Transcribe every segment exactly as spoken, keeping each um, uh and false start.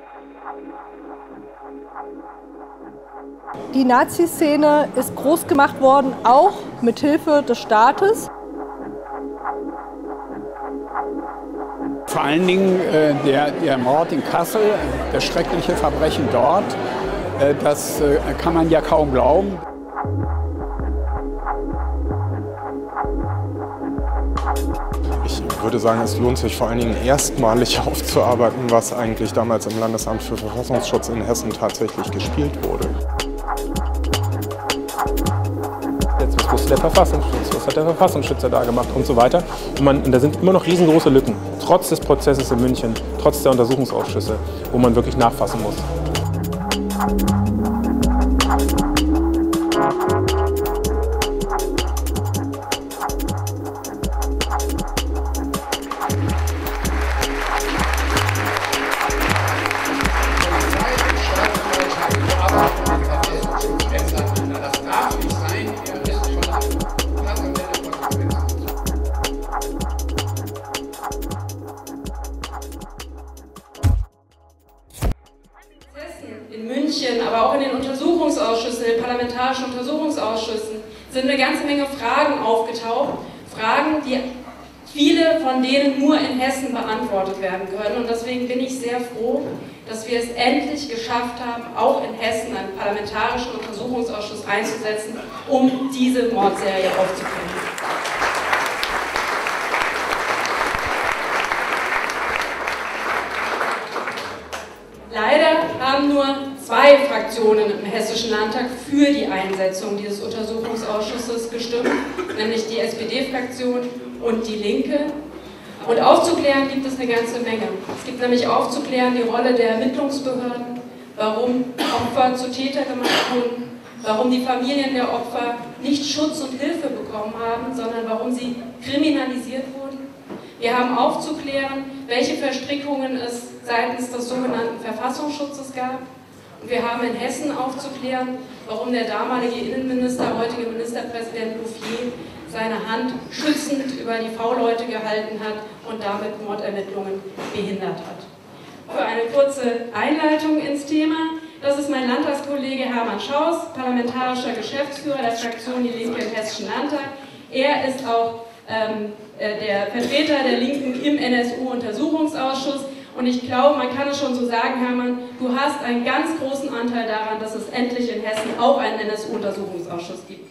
Die Nazi-Szene ist groß gemacht worden, auch mit Hilfe des Staates. Vor allen Dingen äh, der, der Mord in Kassel, das schreckliche Verbrechen dort, äh, das äh, kann man ja kaum glauben. Ich würde sagen, es lohnt sich vor allen Dingen erstmalig aufzuarbeiten, was eigentlich damals im Landesamt für Verfassungsschutz in Hessen tatsächlich gespielt wurde. Jetzt, was wusste der Verfassungsschutz? Was hat der Verfassungsschützer da gemacht und so weiter? Und, man, und da sind immer noch riesengroße Lücken, trotz des Prozesses in München, trotz der Untersuchungsausschüsse, wo man wirklich nachfassen muss. In München, aber auch in den Untersuchungsausschüssen, in den parlamentarischen Untersuchungsausschüssen, sind eine ganze Menge Fragen aufgetaucht. Fragen, die viele von denen nur in Hessen beantwortet werden können. Und deswegen bin ich sehr froh, dass wir es endlich geschafft haben, auch in Hessen einen parlamentarischen Untersuchungsausschuss einzusetzen, um diese Mordserie aufzuklären. Leider haben nur zwei Fraktionen im Hessischen Landtag für die Einsetzung dieses Untersuchungsausschusses gestimmt, nämlich die S P D-Fraktion und die Linke. Und aufzuklären gibt es eine ganze Menge. Es gibt nämlich aufzuklären die Rolle der Ermittlungsbehörden, warum Opfer zu Täter gemacht wurden, warum die Familien der Opfer nicht Schutz und Hilfe bekommen haben, sondern warum sie kriminalisiert wurden. Wir haben aufzuklären, welche Verstrickungen es seitens des sogenannten Verfassungsschutzes gab. Und wir haben in Hessen aufzuklären, warum der damalige Innenminister, heutige Ministerpräsident Bouffier, seine Hand schützend über die V-Leute gehalten hat und damit Mordermittlungen behindert hat. Für eine kurze Einleitung ins Thema, das ist mein Landtagskollege Hermann Schaus, parlamentarischer Geschäftsführer der Fraktion Die Linke im Hessischen Landtag. Er ist auch ähm, der Vertreter der Linken im N S U-Untersuchungsausschuss. Und ich glaube, man kann es schon so sagen, Hermann, du hast einen ganz großen Anteil daran, dass es endlich in Hessen auch einen N S U-Untersuchungsausschuss gibt.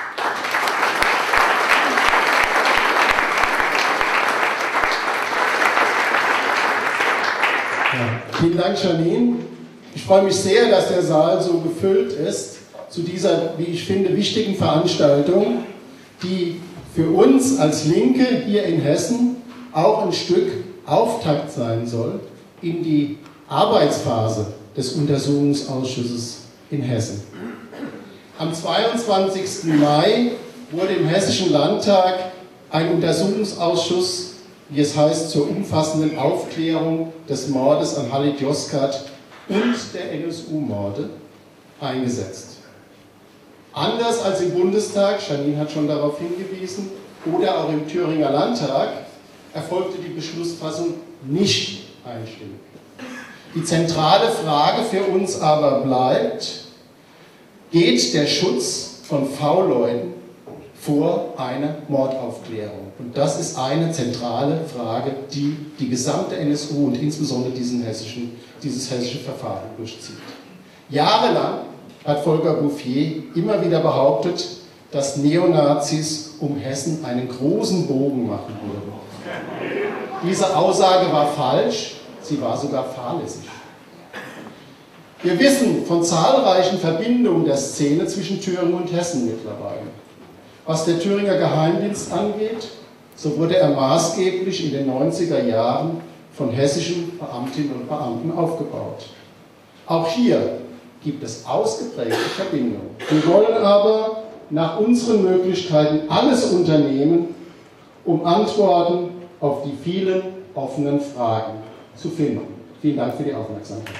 Ja, vielen Dank, Janine. Ich freue mich sehr, dass der Saal so gefüllt ist zu dieser, wie ich finde, wichtigen Veranstaltung, die für uns als Linke hier in Hessen auch ein Stück Auftakt sein soll in die Arbeitsphase des Untersuchungsausschusses in Hessen. Am zweiundzwanzigsten Mai wurde im Hessischen Landtag ein Untersuchungsausschuss, wie es heißt, zur umfassenden Aufklärung des Mordes an Halit Yozgat und der N S U-Morde eingesetzt. Anders als im Bundestag, Janine hat schon darauf hingewiesen, oder auch im Thüringer Landtag, erfolgte die Beschlussfassung nicht einstimmig. Die zentrale Frage für uns aber bleibt, geht der Schutz von V-Leuten vor einer Mordaufklärung? Und das ist eine zentrale Frage, die die gesamte N S U und insbesondere diesen hessischen, dieses hessische Verfahren durchzieht. Jahrelang hat Volker Bouffier immer wieder behauptet, dass Neonazis um Hessen einen großen Bogen machen würden. Diese Aussage war falsch, sie war sogar fahrlässig. Wir wissen von zahlreichen Verbindungen der Szene zwischen Thüringen und Hessen mittlerweile. Was der Thüringer Geheimdienst angeht, so wurde er maßgeblich in den neunziger Jahren von hessischen Beamtinnen und Beamten aufgebaut. Auch hier gibt es ausgeprägte Verbindungen. Wir wollen aber nach unseren Möglichkeiten alles unternehmen, um Antworten auf die vielen offenen Fragen zu finden. Vielen Dank für die Aufmerksamkeit.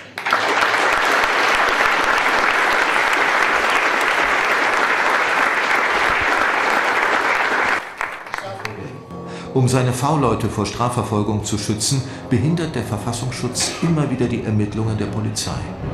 Um seine V-Leute vor Strafverfolgung zu schützen, behindert der Verfassungsschutz immer wieder die Ermittlungen der Polizei.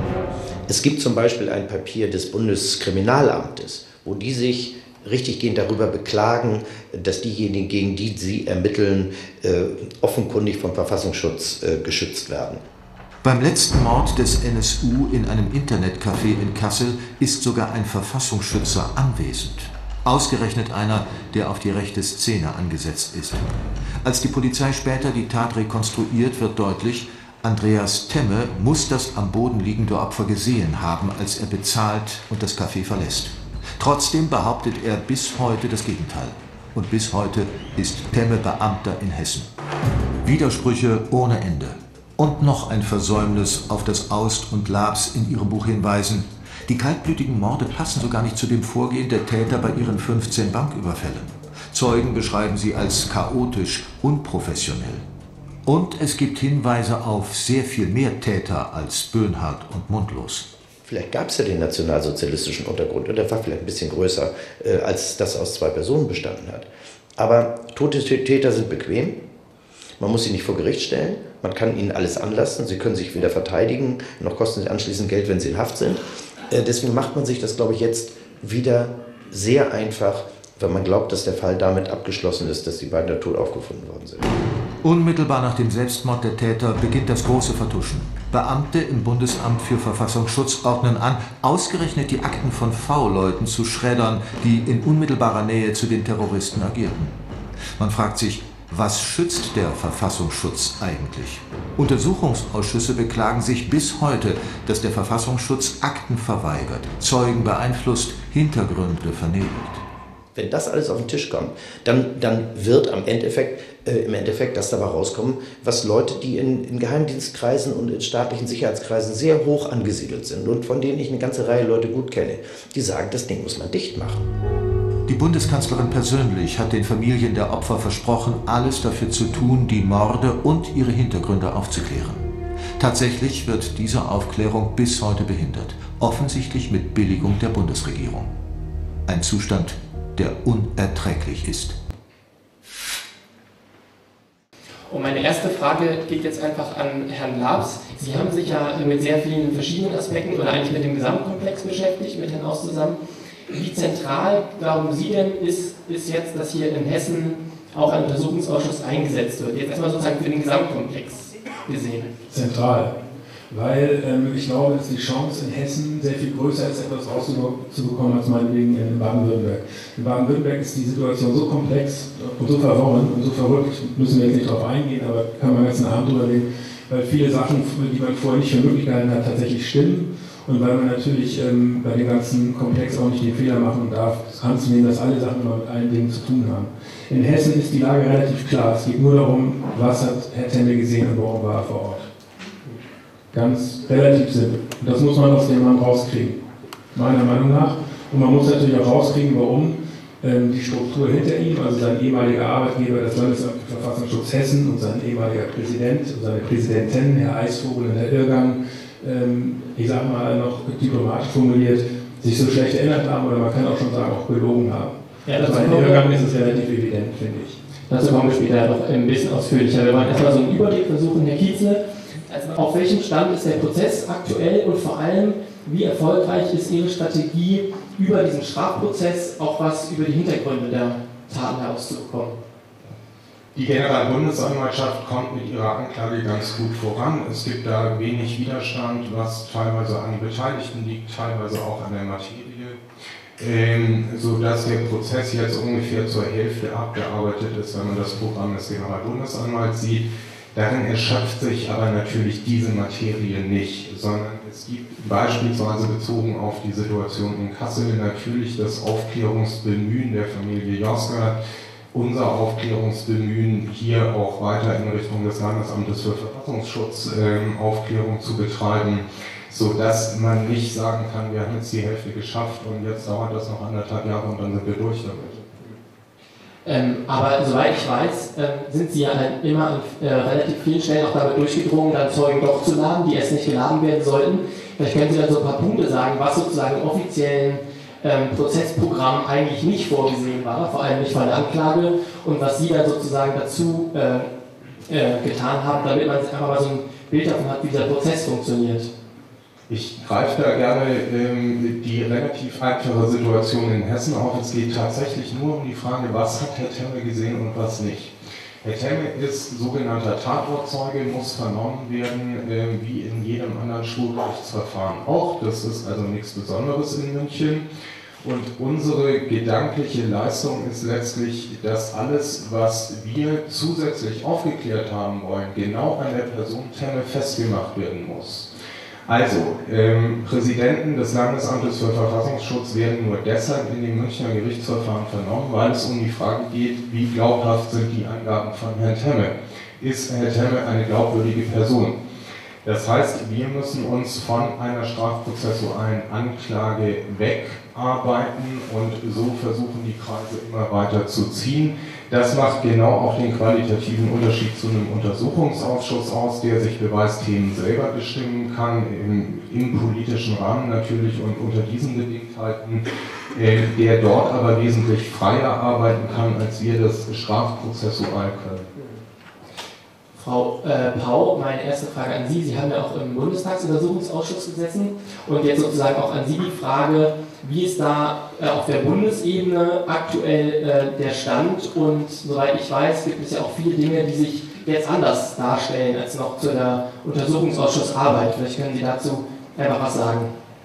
Es gibt zum Beispiel ein Papier des Bundeskriminalamtes, wo die sich richtiggehend darüber beklagen, dass diejenigen, gegen die sie ermitteln, äh, offenkundig vom Verfassungsschutz äh, geschützt werden. Beim letzten Mord des N S U in einem Internetcafé in Kassel ist sogar ein Verfassungsschützer anwesend. Ausgerechnet einer, der auf die rechte Szene angesetzt ist. Als die Polizei später die Tat rekonstruiert, wird deutlich, Andreas Temme muss das am Boden liegende Opfer gesehen haben, als er bezahlt und das Café verlässt. Trotzdem behauptet er bis heute das Gegenteil. Und bis heute ist Temme Beamter in Hessen. Widersprüche ohne Ende. Und noch ein Versäumnis, auf das Aust und Labs in ihrem Buch hinweisen. Die kaltblütigen Morde passen sogar nicht zu dem Vorgehen der Täter bei ihren fünfzehn Banküberfällen. Zeugen beschreiben sie als chaotisch, unprofessionell. Und es gibt Hinweise auf sehr viel mehr Täter als Böhnhardt und Mundlos. Vielleicht gab es ja den nationalsozialistischen Untergrund und der war vielleicht ein bisschen größer, äh, als das aus zwei Personen bestanden hat. Aber tote Täter sind bequem. Man muss sie nicht vor Gericht stellen, man kann ihnen alles anlassen, sie können sich weder verteidigen, noch kosten sie anschließend Geld, wenn sie in Haft sind. Äh, deswegen macht man sich das, glaube ich, jetzt wieder sehr einfach, weil man glaubt, dass der Fall damit abgeschlossen ist, dass die beiden tot aufgefunden worden sind. Unmittelbar nach dem Selbstmord der Täter beginnt das große Vertuschen. Beamte im Bundesamt für Verfassungsschutz ordnen an, ausgerechnet die Akten von V-Leuten zu schreddern, die in unmittelbarer Nähe zu den Terroristen agierten. Man fragt sich, was schützt der Verfassungsschutz eigentlich? Untersuchungsausschüsse beklagen sich bis heute, dass der Verfassungsschutz Akten verweigert, Zeugen beeinflusst, Hintergründe vernebelt. Wenn das alles auf den Tisch kommt, dann, dann wird am Endeffekt, äh, im Endeffekt das dabei rauskommen, was Leute, die in, in Geheimdienstkreisen und in staatlichen Sicherheitskreisen sehr hoch angesiedelt sind und von denen ich eine ganze Reihe Leute gut kenne, die sagen, das Ding muss man dicht machen. Die Bundeskanzlerin persönlich hat den Familien der Opfer versprochen, alles dafür zu tun, die Morde und ihre Hintergründe aufzuklären. Tatsächlich wird diese Aufklärung bis heute behindert, offensichtlich mit Billigung der Bundesregierung. Ein Zustand, der unerträglich ist. Und meine erste Frage geht jetzt einfach an Herrn Labs. Sie haben sich ja mit sehr vielen verschiedenen Aspekten oder eigentlich mit dem Gesamtkomplex beschäftigt, mit Herrn Aust zusammen. Wie zentral, glauben Sie denn, ist, ist jetzt, dass hier in Hessen auch ein Untersuchungsausschuss eingesetzt wird? Jetzt erstmal sozusagen für den Gesamtkomplex gesehen. Zentral. Weil ähm, ich glaube, dass die Chance in Hessen sehr viel größer ist, etwas rauszubekommen als meinetwegen in Baden-Württemberg. In Baden-Württemberg ist die Situation so komplex und so verworren und so verrückt, müssen wir jetzt nicht darauf eingehen, aber kann man ganz einen Abend drüber reden, weil viele Sachen, die man vorher nicht für möglich gehalten hat, tatsächlich stimmen. Und weil man natürlich ähm, bei dem ganzen Komplex auch nicht den Fehler machen darf, anzunehmen, dass alle Sachen immer mit allen Dingen zu tun haben. In Hessen ist die Lage relativ klar. Es geht nur darum, was hat Herr Temme gesehen und warum war er vor Ort. Ganz relativ simpel. Und das muss man aus dem Mann rauskriegen, meiner Meinung nach. Und man muss natürlich auch rauskriegen, warum ähm, die Struktur hinter ihm, also sein ehemaliger Arbeitgeber, das Landesamt für Verfassungsschutz Hessen und sein ehemaliger Präsident und seine Präsidentin, Herr Eisvogel und Herr Irrgang, ähm, ich sage mal noch diplomatisch formuliert, sich so schlecht erinnert haben oder man kann auch schon sagen, auch belogen haben. Ja, das bei Irrgang ist es relativ evident, finde ich. Dazu kommen wir später noch ein bisschen ausführlicher. Wir wollen erstmal so einen Überblick versuchen, Herr Kienzle. Also auf welchem Stand ist der Prozess aktuell und vor allem, wie erfolgreich ist Ihre Strategie, über diesen Strafprozess auch was über die Hintergründe der Taten herauszubekommen? Die Generalbundesanwaltschaft kommt mit ihrer Anklage ganz gut voran. Es gibt da wenig Widerstand, was teilweise an den Beteiligten liegt, teilweise auch an der Materie, ähm, sodass der Prozess jetzt ungefähr zur Hälfte abgearbeitet ist, wenn man das Programm des Generalbundesanwalts sieht. Darin erschöpft sich aber natürlich diese Materie nicht, sondern es gibt beispielsweise bezogen auf die Situation in Kassel natürlich das Aufklärungsbemühen der Familie Joska, unser Aufklärungsbemühen hier auch weiter in Richtung des Landesamtes für Verfassungsschutz äh, Aufklärung zu betreiben, sodass man nicht sagen kann, wir haben jetzt die Hälfte geschafft und jetzt dauert das noch anderthalb Jahre und dann sind wir durch damit. Ähm, aber soweit ich weiß, äh, sind Sie ja immer an äh, relativ vielen Stellen auch damit durchgedrungen, dann Zeugen doch zu laden, die erst nicht geladen werden sollten. Vielleicht können Sie dann so ein paar Punkte sagen, was sozusagen im offiziellen ähm, Prozessprogramm eigentlich nicht vorgesehen war, vor allem nicht von der Anklage, und was Sie dann sozusagen dazu äh, äh, getan haben, damit man einfach mal so ein Bild davon hat, wie dieser Prozess funktioniert. Ich greife da gerne ähm, die relativ einfache Situation in Hessen auf. Es geht tatsächlich nur um die Frage, was hat Herr Temme gesehen und was nicht. Herr Temme ist sogenannter Tatortzeuge, muss vernommen werden, äh, wie in jedem anderen Schwurgerichtsverfahren auch. Das ist also nichts Besonderes in München. Und unsere gedankliche Leistung ist letztlich, dass alles, was wir zusätzlich aufgeklärt haben wollen, genau an der Person Temme festgemacht werden muss. Also, ähm, Präsidenten des Landesamtes für Verfassungsschutz werden nur deshalb in dem Münchner Gerichtsverfahren vernommen, weil es um die Frage geht, wie glaubhaft sind die Angaben von Herrn Temme. Ist Herr Temme eine glaubwürdige Person? Das heißt, wir müssen uns von einer strafprozessualen Anklage wegarbeiten und so versuchen, die Kreise immer weiter zu ziehen. Das macht genau auch den qualitativen Unterschied zu einem Untersuchungsausschuss aus, der sich Beweisthemen selber bestimmen kann, im, im politischen Rahmen natürlich und unter diesen Bedingtheiten, äh, der dort aber wesentlich freier arbeiten kann, als wir das strafprozessual können. Frau äh, Pau, meine erste Frage an Sie. Sie haben ja auch im Bundestagsuntersuchungsausschuss gesessen und jetzt sozusagen auch an Sie die Frage, wie ist da äh, auf der Bundesebene aktuell äh, der Stand, und soweit ich weiß, gibt es ja auch viele Dinge, die sich jetzt anders darstellen als noch zu der Untersuchungsausschussarbeit. Vielleicht können Sie dazu einfach was sagen.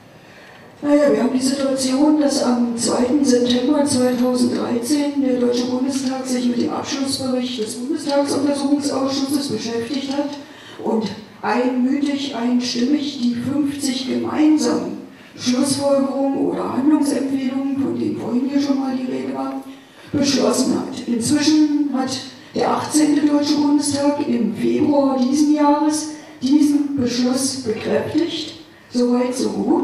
Naja, wir haben die Situation, dass am zweiten September zweitausenddreizehn der Deutsche Bundestag sich mit dem Abschlussbericht des Bundestagsuntersuchungsausschusses beschäftigt hat und einmütig, einstimmig die fünfzig gemeinsamen Schlussfolgerungen oder Handlungsempfehlungen, von denen vorhin hier schon mal die Rede war, beschlossen hat. Inzwischen hat der achtzehnte Deutsche Bundestag im Februar diesen Jahres diesen Beschluss bekräftigt. Soweit, so gut.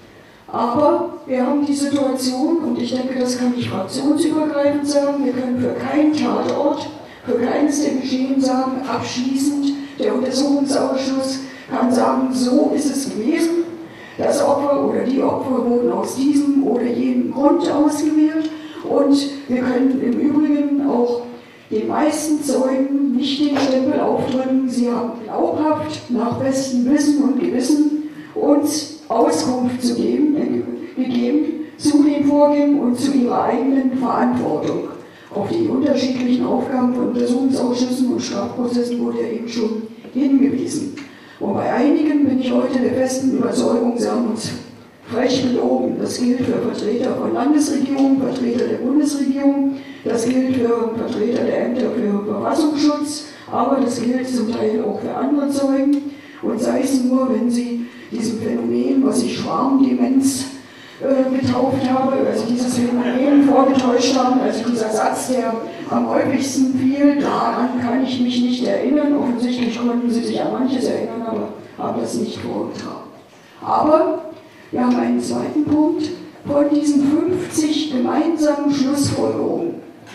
Aber wir haben die Situation, und ich denke, das kann ich fraktionsübergreifend sagen, wir können für keinen Tatort, für keines der Geschehen sagen, abschließend, der Untersuchungsausschuss kann sagen, so ist es gewesen, das Opfer oder die Opfer wurden aus diesem oder jenem Grund ausgewählt, und wir können im Übrigen auch den meisten Zeugen nicht den Stempel aufdrücken, sie haben glaubhaft, nach bestem Wissen und Gewissen uns Auskunft zu geben, äh, gegeben zu den Vorgängen und zu ihrer eigenen Verantwortung. Auf die unterschiedlichen Aufgaben von Untersuchungsausschüssen und Strafprozessen wurde ja eben schon hingewiesen. Und bei einigen bin ich heute der festen Überzeugung, sie haben uns frech belogen. Das gilt für Vertreter von Landesregierungen, Vertreter der Bundesregierung, das gilt für Vertreter der Ämter für Verfassungsschutz, aber das gilt zum Teil auch für andere Zeugen. Und sei es nur, wenn sie diesem Phänomen, was ich Schwarmdemenz äh, getauft habe, also dieses Phänomen vorgetäuscht haben, also dieser Satz, der am häufigsten fiel, daran kann ich mich nicht erinnern. Offensichtlich konnten sie sich an manches erinnern, aber haben das nicht vorgetragen. Aber wir haben einen zweiten Punkt. Von diesen fünfzig gemeinsamen Schlussfolgerungen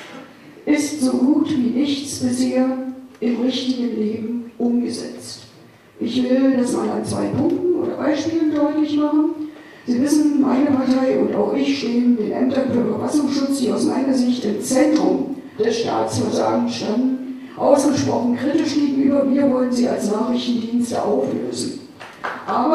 ist so gut wie nichts bisher im richtigen Leben umgesetzt. Ich will das mal an zwei Punkten oder Beispielen deutlich machen. Sie wissen, meine Partei und auch ich stehen den Ämtern für Verfassungsschutz, die aus meiner Sicht im Zentrum des Staatsversagens standen, ausgesprochen kritisch gegenüber. Wir wollen sie als Nachrichtendienste auflösen. Aber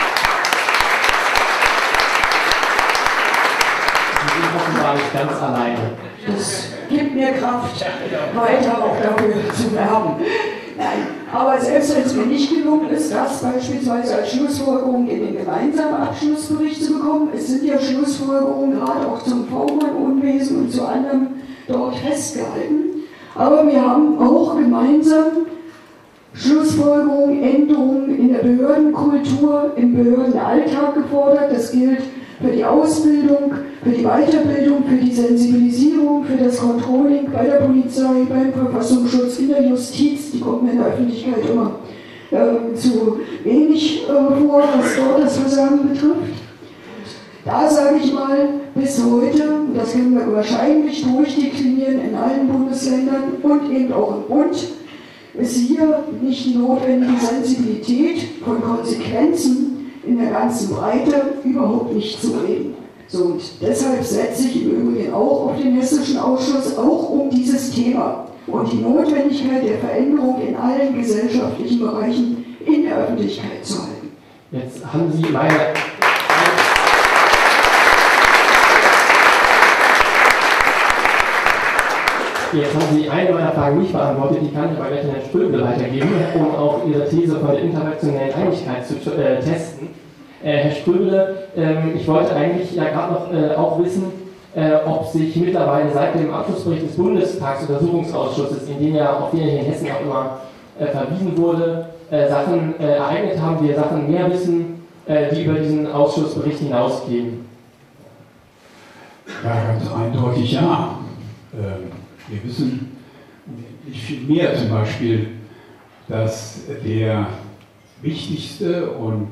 Sie sind offenbar nicht ganz alleine. Das gibt mir Kraft, weiter auch dafür zu werben. Nein, aber selbst wenn es mir nicht gelungen ist, das beispielsweise als Schlussfolgerung in den gemeinsamen Abschlussbericht zu bekommen, es sind ja Schlussfolgerungen gerade auch zum V-Mann-Unwesen und zu anderem dort festgehalten, aber wir haben auch gemeinsam Schlussfolgerungen, Änderungen in der Behördenkultur, im Behördenalltag gefordert. Das gilt für die Ausbildung, für die Weiterbildung, für die Sensibilisierung, für das Controlling bei der Polizei, beim Verfassungsschutz, in der Justiz. Die kommen in der Öffentlichkeit immer äh, zu wenig äh, vor, was dort das Versagen betrifft. Da sage ich mal, bis heute, das können wir wahrscheinlich durchdeklinieren in allen Bundesländern und eben auch im Bund, ist hier nicht die notwendige Sensibilität von Konsequenzen in der ganzen Breite überhaupt nicht zu reden. So, und deshalb setze ich im Übrigen auch auf den Hessischen Ausschuss, auch um dieses Thema und die Notwendigkeit der Veränderung in allen gesellschaftlichen Bereichen in der Öffentlichkeit zu halten. Jetzt haben Sie meine... Jetzt haben Sie eine meiner Fragen nicht beantwortet, die kann ich aber gleich an Herrn Ströbele weitergeben, um auch Ihre These von der interfraktionellen Einigkeit zu äh, testen. Äh, Herr Ströbele, ähm, ich wollte eigentlich ja gerade noch äh, auch wissen, äh, ob sich mittlerweile seit dem Abschlussbericht des Bundestagsuntersuchungsausschusses, in den ja auf den hier in Hessen auch immer äh, verwiesen wurde, äh, Sachen äh, ereignet haben, wir Sachen mehr wissen, äh, die über diesen Ausschussbericht hinausgehen. Ja, ganz eindeutig ja. Ähm, wir wissen nicht viel mehr, zum Beispiel, dass der wichtigste und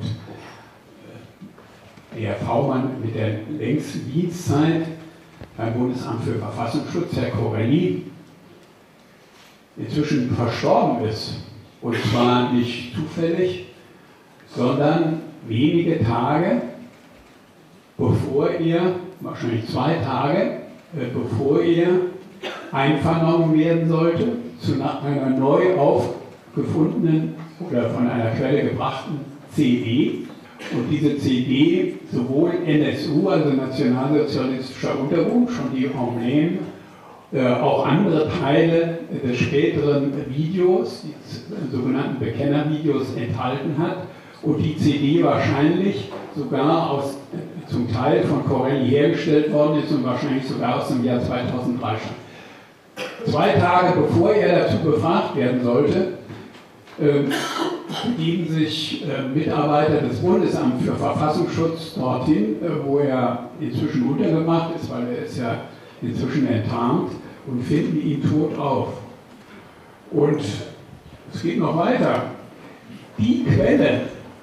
der V-Mann mit der längsten Dienstzeit beim Bundesamt für Verfassungsschutz, Herr Corelli, inzwischen verstorben ist. Und zwar nicht zufällig, sondern wenige Tage, bevor er, wahrscheinlich zwei Tage, äh, bevor er einvernommen werden sollte zu einer neu aufgefundenen oder von einer Quelle gebrachten C D. Und diese C D, sowohl N S U, also Nationalsozialistischer Untergrund, schon die Emblem, äh, auch andere Teile des späteren Videos, die sogenannten Bekennervideos, enthalten hat. Und die C D wahrscheinlich sogar aus, zum Teil von Corelli hergestellt worden ist und wahrscheinlich sogar aus dem Jahr zweitausenddrei stammt. Zwei Tage bevor er dazu befragt werden sollte, äh, begeben sich äh, Mitarbeiter des Bundesamts für Verfassungsschutz dorthin, äh, wo er inzwischen untergebracht ist, weil er ist ja inzwischen enttarnt, und finden ihn tot auf. Und es geht noch weiter. Die Quelle,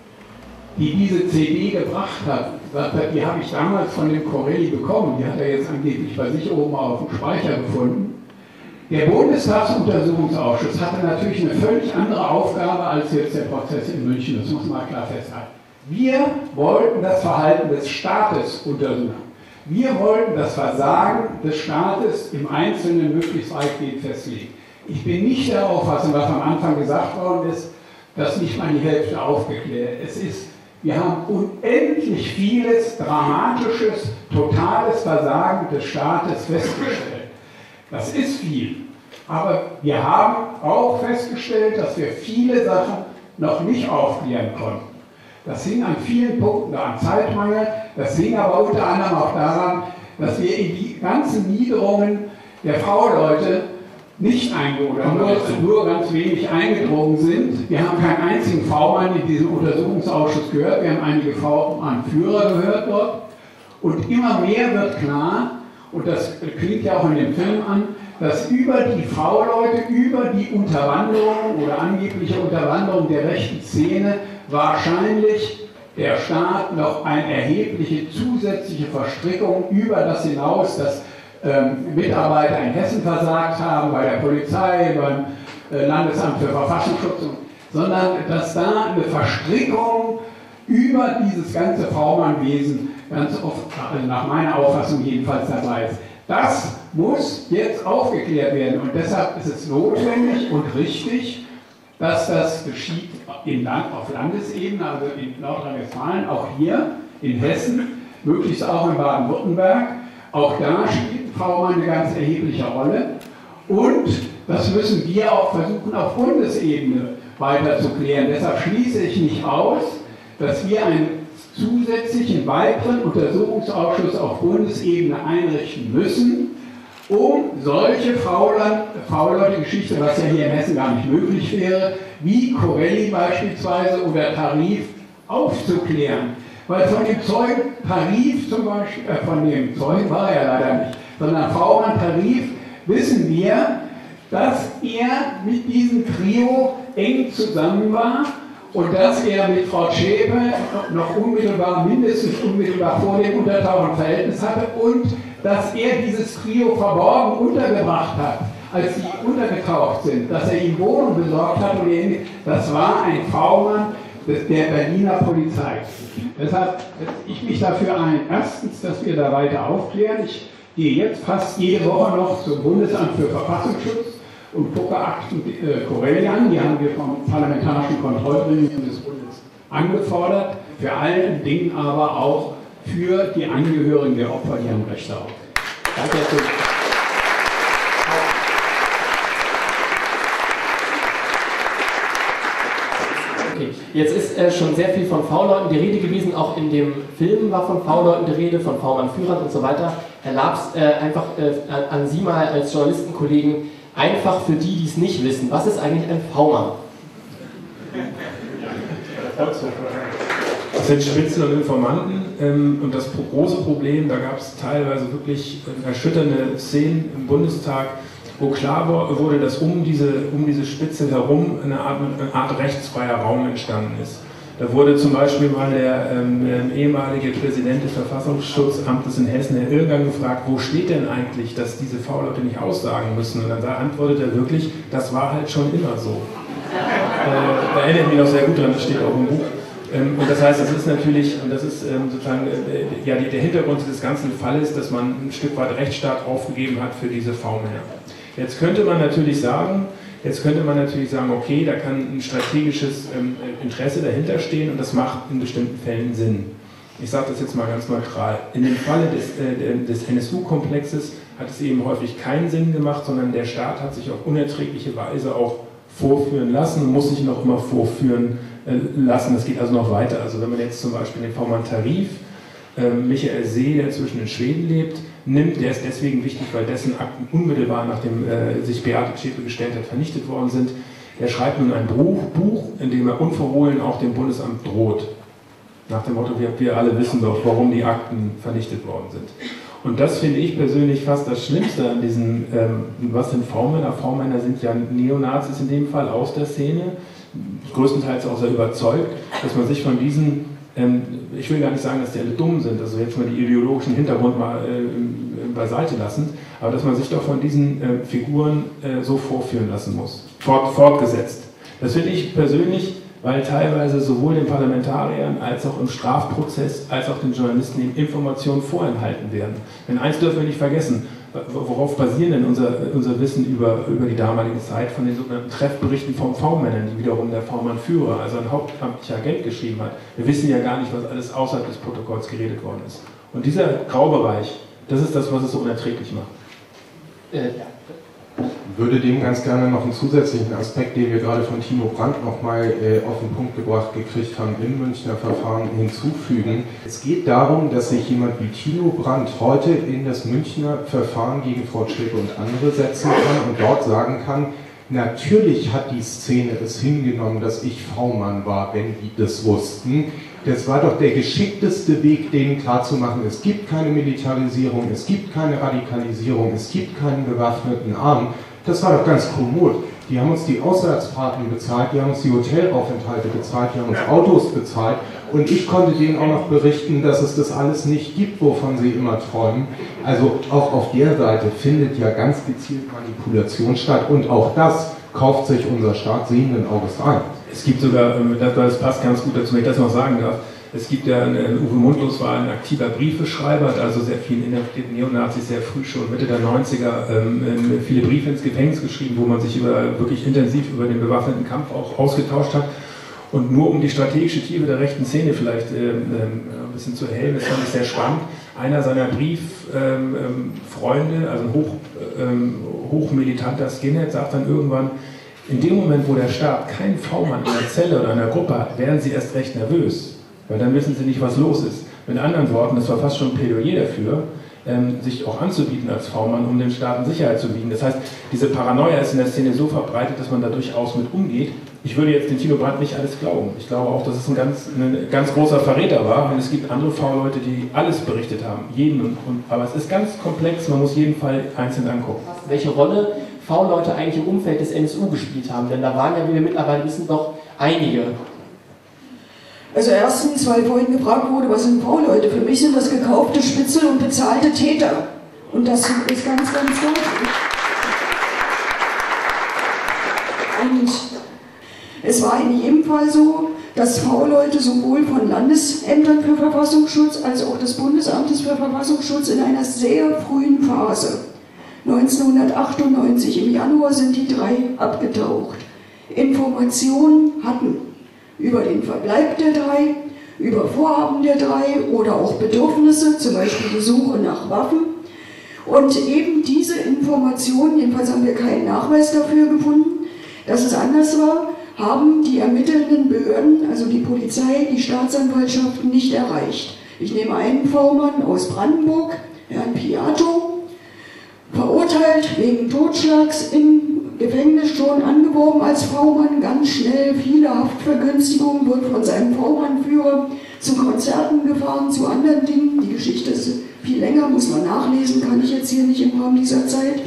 die diese C D gebracht hat, sagt er, die habe ich damals von dem Corelli bekommen, die hat er jetzt angeblich bei sich oben auf dem Speicher gefunden. Der Bundestagsuntersuchungsausschuss hatte natürlich eine völlig andere Aufgabe als jetzt der Prozess in München, das muss man klar festhalten. Wir wollten das Verhalten des Staates untersuchen. Wir wollten das Versagen des Staates im Einzelnen möglichst weitgehend festlegen. Ich bin nicht der Auffassung, was am Anfang gesagt worden ist, dass nicht mal die Hälfte aufgeklärt. Es ist, wir haben unendlich vieles dramatisches, totales Versagen des Staates festgestellt. Das ist viel. Aber wir haben auch festgestellt, dass wir viele Sachen noch nicht aufklären konnten. Das hing an vielen Punkten an Zeitmangel, das hing aber unter anderem auch daran, dass wir in die ganzen Niederungen der V-Leute nicht eingedrungen, nur, nur ganz wenig eingedrungen sind. Wir haben keinen einzigen V-Mann in diesem Untersuchungsausschuss gehört, wir haben einige V-Mann-Führer gehört dort. Und immer mehr wird klar, und das klingt ja auch in dem Film an, dass über die V-Leute, über die Unterwanderung oder angebliche Unterwanderung der rechten Szene wahrscheinlich der Staat noch eine erhebliche zusätzliche Verstrickung über das hinaus, dass ähm, Mitarbeiter in Hessen versagt haben, bei der Polizei, beim äh, Landesamt für Verfassungsschutz, sondern dass da eine Verstrickung über dieses ganze V-Mann-Wesen ganz oft, also nach meiner Auffassung jedenfalls, dabei ist. Das muss jetzt aufgeklärt werden und deshalb ist es notwendig und richtig, dass das geschieht in Land, auf Landesebene, also in Nordrhein-Westfalen, auch hier in Hessen, möglichst auch in Baden-Württemberg. Auch da spielt V-Mann eine ganz erhebliche Rolle und das müssen wir auch versuchen, auf Bundesebene weiter zu klären. Deshalb schließe ich nicht aus, dass wir einen zusätzlichen weiteren Untersuchungsausschuss auf Bundesebene einrichten müssen, um solche V-Leute-Geschichte, was ja hier in Hessen gar nicht möglich wäre, wie Corelli beispielsweise oder Tarif aufzuklären. Weil von dem Zeugen Tarif zum Beispiel, äh, von dem Zeugen war er leider nicht, sondern V-Mann Tarif wissen wir, dass er mit diesem Trio eng zusammen war und dass er mit Frau Zschäpe noch unmittelbar, mindestens unmittelbar vor dem Untertauchen Verhältnis hatte und dass er dieses Trio verborgen untergebracht hat, als sie untergetaucht sind, dass er ihm Wohnung besorgt hat und ähnliches. Das war ein V-Mann, der Berliner Polizei. Deshalb setze ich mich dafür ein, erstens, dass wir da weiter aufklären. Ich gehe jetzt fast jede Woche noch zum Bundesamt für Verfassungsschutz und gucke Akten äh, Corellian, die haben wir vom Parlamentarischen Kontrollgremium des Bundes angefordert, für allen Dingen aber auch für die Angehörigen der Opfer, die haben Recht darauf. Danke. Okay, jetzt ist äh, schon sehr viel von V-Leuten die Rede gewesen, auch in dem Film war von V-Leuten die Rede, von V-Mann-Führern und so weiter. Herr Labs, äh, einfach äh, an, an Sie mal als Journalistenkollegen, einfach für die, die es nicht wissen, was ist eigentlich ein V-Mann? Das sind Spitzel und Informanten ähm, und das große Problem, da gab es teilweise wirklich erschütternde Szenen im Bundestag, wo klar wurde, dass um diese, um diese Spitzel herum eine Art, eine Art rechtsfreier Raum entstanden ist. Da wurde zum Beispiel mal der ähm, ehemalige Präsident des Verfassungsschutzamtes in Hessen, Herr Irrgang, gefragt, wo steht denn eigentlich, dass diese V-Leute nicht aussagen müssen? Und dann antwortet er wirklich, das war halt schon immer so. Äh, da erinnert mich noch sehr gut dran, das steht auch im Buch. Ähm, und das heißt, das ist natürlich, und das ist ähm, sozusagen äh, ja, die, der Hintergrund dieses ganzen Falles, dass man ein Stück weit Rechtsstaat aufgegeben hat für diese V-Männer. Jetzt könnte man natürlich sagen, jetzt könnte man natürlich sagen, okay, da kann ein strategisches ähm, Interesse dahinter stehen und das macht in bestimmten Fällen Sinn. Ich sage das jetzt mal ganz neutral. In dem Falle des, äh, des N S U-Komplexes hat es eben häufig keinen Sinn gemacht, sondern der Staat hat sich auf unerträgliche Weise auch vorführen lassen und muss sich noch immer vorführen äh, lassen. Das geht also noch weiter. Also wenn man jetzt zum Beispiel den V-Mann-Tarif, äh, Michael See, der inzwischen in Schweden lebt, nimmt, der ist deswegen wichtig, weil dessen Akten unmittelbar nachdem äh, sich Beate Zschäpe gestellt hat, vernichtet worden sind. Er schreibt nun ein Buch, Buch, in dem er unverhohlen auch dem Bundesamt droht. Nach dem Motto, wir, wir alle wissen doch, warum die Akten vernichtet worden sind. Und das finde ich persönlich fast das Schlimmste an diesen, ähm, was sind V-Männer? V-Männer sind ja Neonazis in dem Fall aus der Szene, größtenteils auch sehr überzeugt, dass man sich von diesen, ähm, ich will gar nicht sagen, dass die alle dumm sind, also jetzt mal die ideologischen Hintergrund mal äh, beiseite lassen, aber dass man sich doch von diesen äh, Figuren äh, so vorführen lassen muss, fort, fortgesetzt. Das finde ich persönlich, weil teilweise sowohl den Parlamentariern als auch im Strafprozess als auch den Journalisten eben Informationen vorenthalten werden. Denn eins dürfen wir nicht vergessen, worauf basieren denn unser, unser Wissen über, über die damalige Zeit von den sogenannten Treffberichten von V-Männern, die wiederum der V-Mann-Führer, also ein hauptamtlicher Agent, geschrieben hat. Wir wissen ja gar nicht, was alles außerhalb des Protokolls geredet worden ist. Und dieser Graubereich, das ist das, was es so unerträglich macht. Äh, ja. Ich würde dem ganz gerne noch einen zusätzlichen Aspekt, den wir gerade von Tino Brandt nochmal äh, auf den Punkt gebracht gekriegt haben, im Münchner Verfahren hinzufügen. Es geht darum, dass sich jemand wie Tino Brandt heute in das Münchner Verfahren gegen Frau Zschäpe und andere setzen kann und dort sagen kann, natürlich hat die Szene es hingenommen, dass ich V-Mann war, wenn die das wussten. Das war doch der geschickteste Weg, denen klarzumachen, es gibt keine Militarisierung, es gibt keine Radikalisierung, es gibt keinen bewaffneten Arm. Das war doch ganz kommod. Die haben uns die Auswärtsfahrten bezahlt, die haben uns die Hotelaufenthalte bezahlt, die haben uns Autos bezahlt und ich konnte denen auch noch berichten, dass es das alles nicht gibt, wovon sie immer träumen. Also auch auf der Seite findet ja ganz gezielt Manipulation statt und auch das kauft sich unser Staat sehenden Auges ein. Es gibt sogar, das passt ganz gut dazu, wenn ich das noch sagen darf, es gibt ja, eine, Uwe Mundlos war ein aktiver Briefeschreiber, hat also sehr vielen inhaftierten Neonazis sehr früh schon, Mitte der neunziger, ähm, viele Briefe ins Gefängnis geschrieben, wo man sich über, wirklich intensiv über den bewaffneten Kampf auch ausgetauscht hat. Und nur um die strategische Tiefe der rechten Szene vielleicht ähm, ein bisschen zu erhellen, das fand ich sehr spannend. Einer seiner Brieffreunde, also ein hoch, ähm, hochmilitanter Skinhead, sagt dann irgendwann, in dem Moment, wo der Staat keinen V-Mann in der Zelle oder in der Gruppe hat, werden sie erst recht nervös, weil dann wissen sie nicht, was los ist. Mit anderen Worten, das war fast schon ein Plädoyer dafür, ähm, sich auch anzubieten als V-Mann, um den Staaten Sicherheit zu bieten. Das heißt, diese Paranoia ist in der Szene so verbreitet, dass man da durchaus mit umgeht. Ich würde jetzt den Tino Brandt nicht alles glauben. Ich glaube auch, dass es ein ganz, ein ganz großer Verräter war und es gibt andere V-Leute, die alles berichtet haben, jeden. Und, und, aber es ist ganz komplex, man muss jeden Fall einzeln angucken. Welche Rolle V-Leute eigentlich im Umfeld des N S U gespielt haben, denn da waren ja, wie wir mittlerweile wissen, doch einige. Also erstens, weil vorhin gefragt wurde, was sind V-Leute? Für mich sind das gekaufte Spitzel und bezahlte Täter. Und das ist ganz, ganz deutlich. Und es war in jedem Fall so, dass V-Leute sowohl von Landesämtern für Verfassungsschutz als auch des Bundesamtes für Verfassungsschutz in einer sehr frühen Phase, neunzehnhundertachtundneunzig im Januar, sind die drei abgetaucht, Informationen hatten über den Verbleib der drei, über Vorhaben der drei oder auch Bedürfnisse, zum Beispiel die Suche nach Waffen. Und eben diese Informationen, jedenfalls haben wir keinen Nachweis dafür gefunden, dass es anders war, haben die ermittelnden Behörden, also die Polizei, die Staatsanwaltschaften nicht erreicht. Ich nehme einen V-Mann aus Brandenburg, Herrn Piato, verurteilt wegen Totschlags, im Gefängnis schon angeworben als V-Mann, ganz schnell viele Haftvergünstigungen, wird von seinem V-Mann-Führer zu Konzerten gefahren, zu anderen Dingen. Die Geschichte ist viel länger, muss man nachlesen, kann ich jetzt hier nicht im Rahmen dieser Zeit.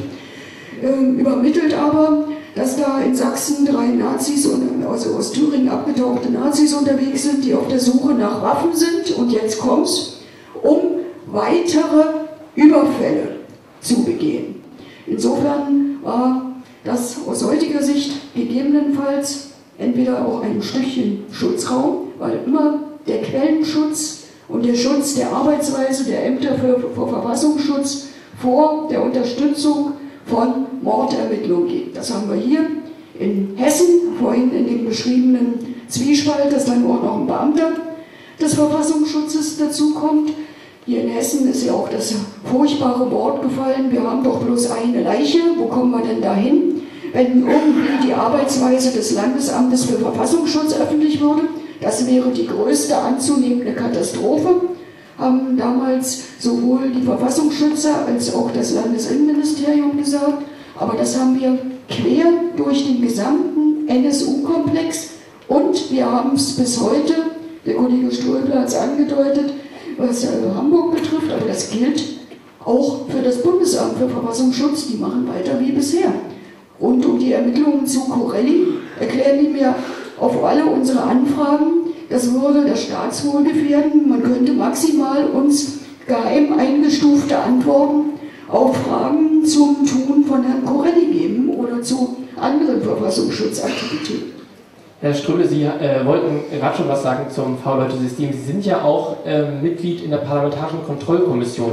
Ähm, übermittelt aber, dass da in Sachsen drei Nazis, also aus Thüringen abgetauchte Nazis unterwegs sind, die auf der Suche nach Waffen sind, und jetzt kommt's, um weitere Überfälle zu begehen. Insofern war das aus heutiger Sicht gegebenenfalls entweder auch ein Stückchen Schutzraum, weil immer der Quellenschutz und der Schutz der Arbeitsweise der Ämter für, für Verfassungsschutz vor der Unterstützung von Mordermittlungen geht. Das haben wir hier in Hessen, vorhin in dem beschriebenen Zwiespalt, dass dann auch noch ein Beamter des Verfassungsschutzes dazukommt. Hier in Hessen ist ja auch das furchtbare Wort gefallen, wir haben doch bloß eine Leiche, wo kommen wir denn da hin, wenn irgendwie die Arbeitsweise des Landesamtes für Verfassungsschutz öffentlich würde? Das wäre die größte anzunehmende Katastrophe, haben damals sowohl die Verfassungsschützer als auch das Landesinnenministerium gesagt, aber das haben wir quer durch den gesamten N S U-Komplex und wir haben es bis heute, der Kollege Ströbler hat es angedeutet, was Hamburg betrifft, aber das gilt auch für das Bundesamt für Verfassungsschutz, die machen weiter wie bisher. Rund um die Ermittlungen zu Corelli erklären die mir auf alle unsere Anfragen, das würde das Staatswohl gefährden, man könnte maximal uns geheim eingestufte Antworten auf Fragen zum Tun von Herrn Corelli geben oder zu anderen Verfassungsschutzaktivitäten. Herr Ströbel, Sie äh, wollten gerade schon was sagen zum V-Leute-System. Sie sind ja auch äh, Mitglied in der Parlamentarischen Kontrollkommission.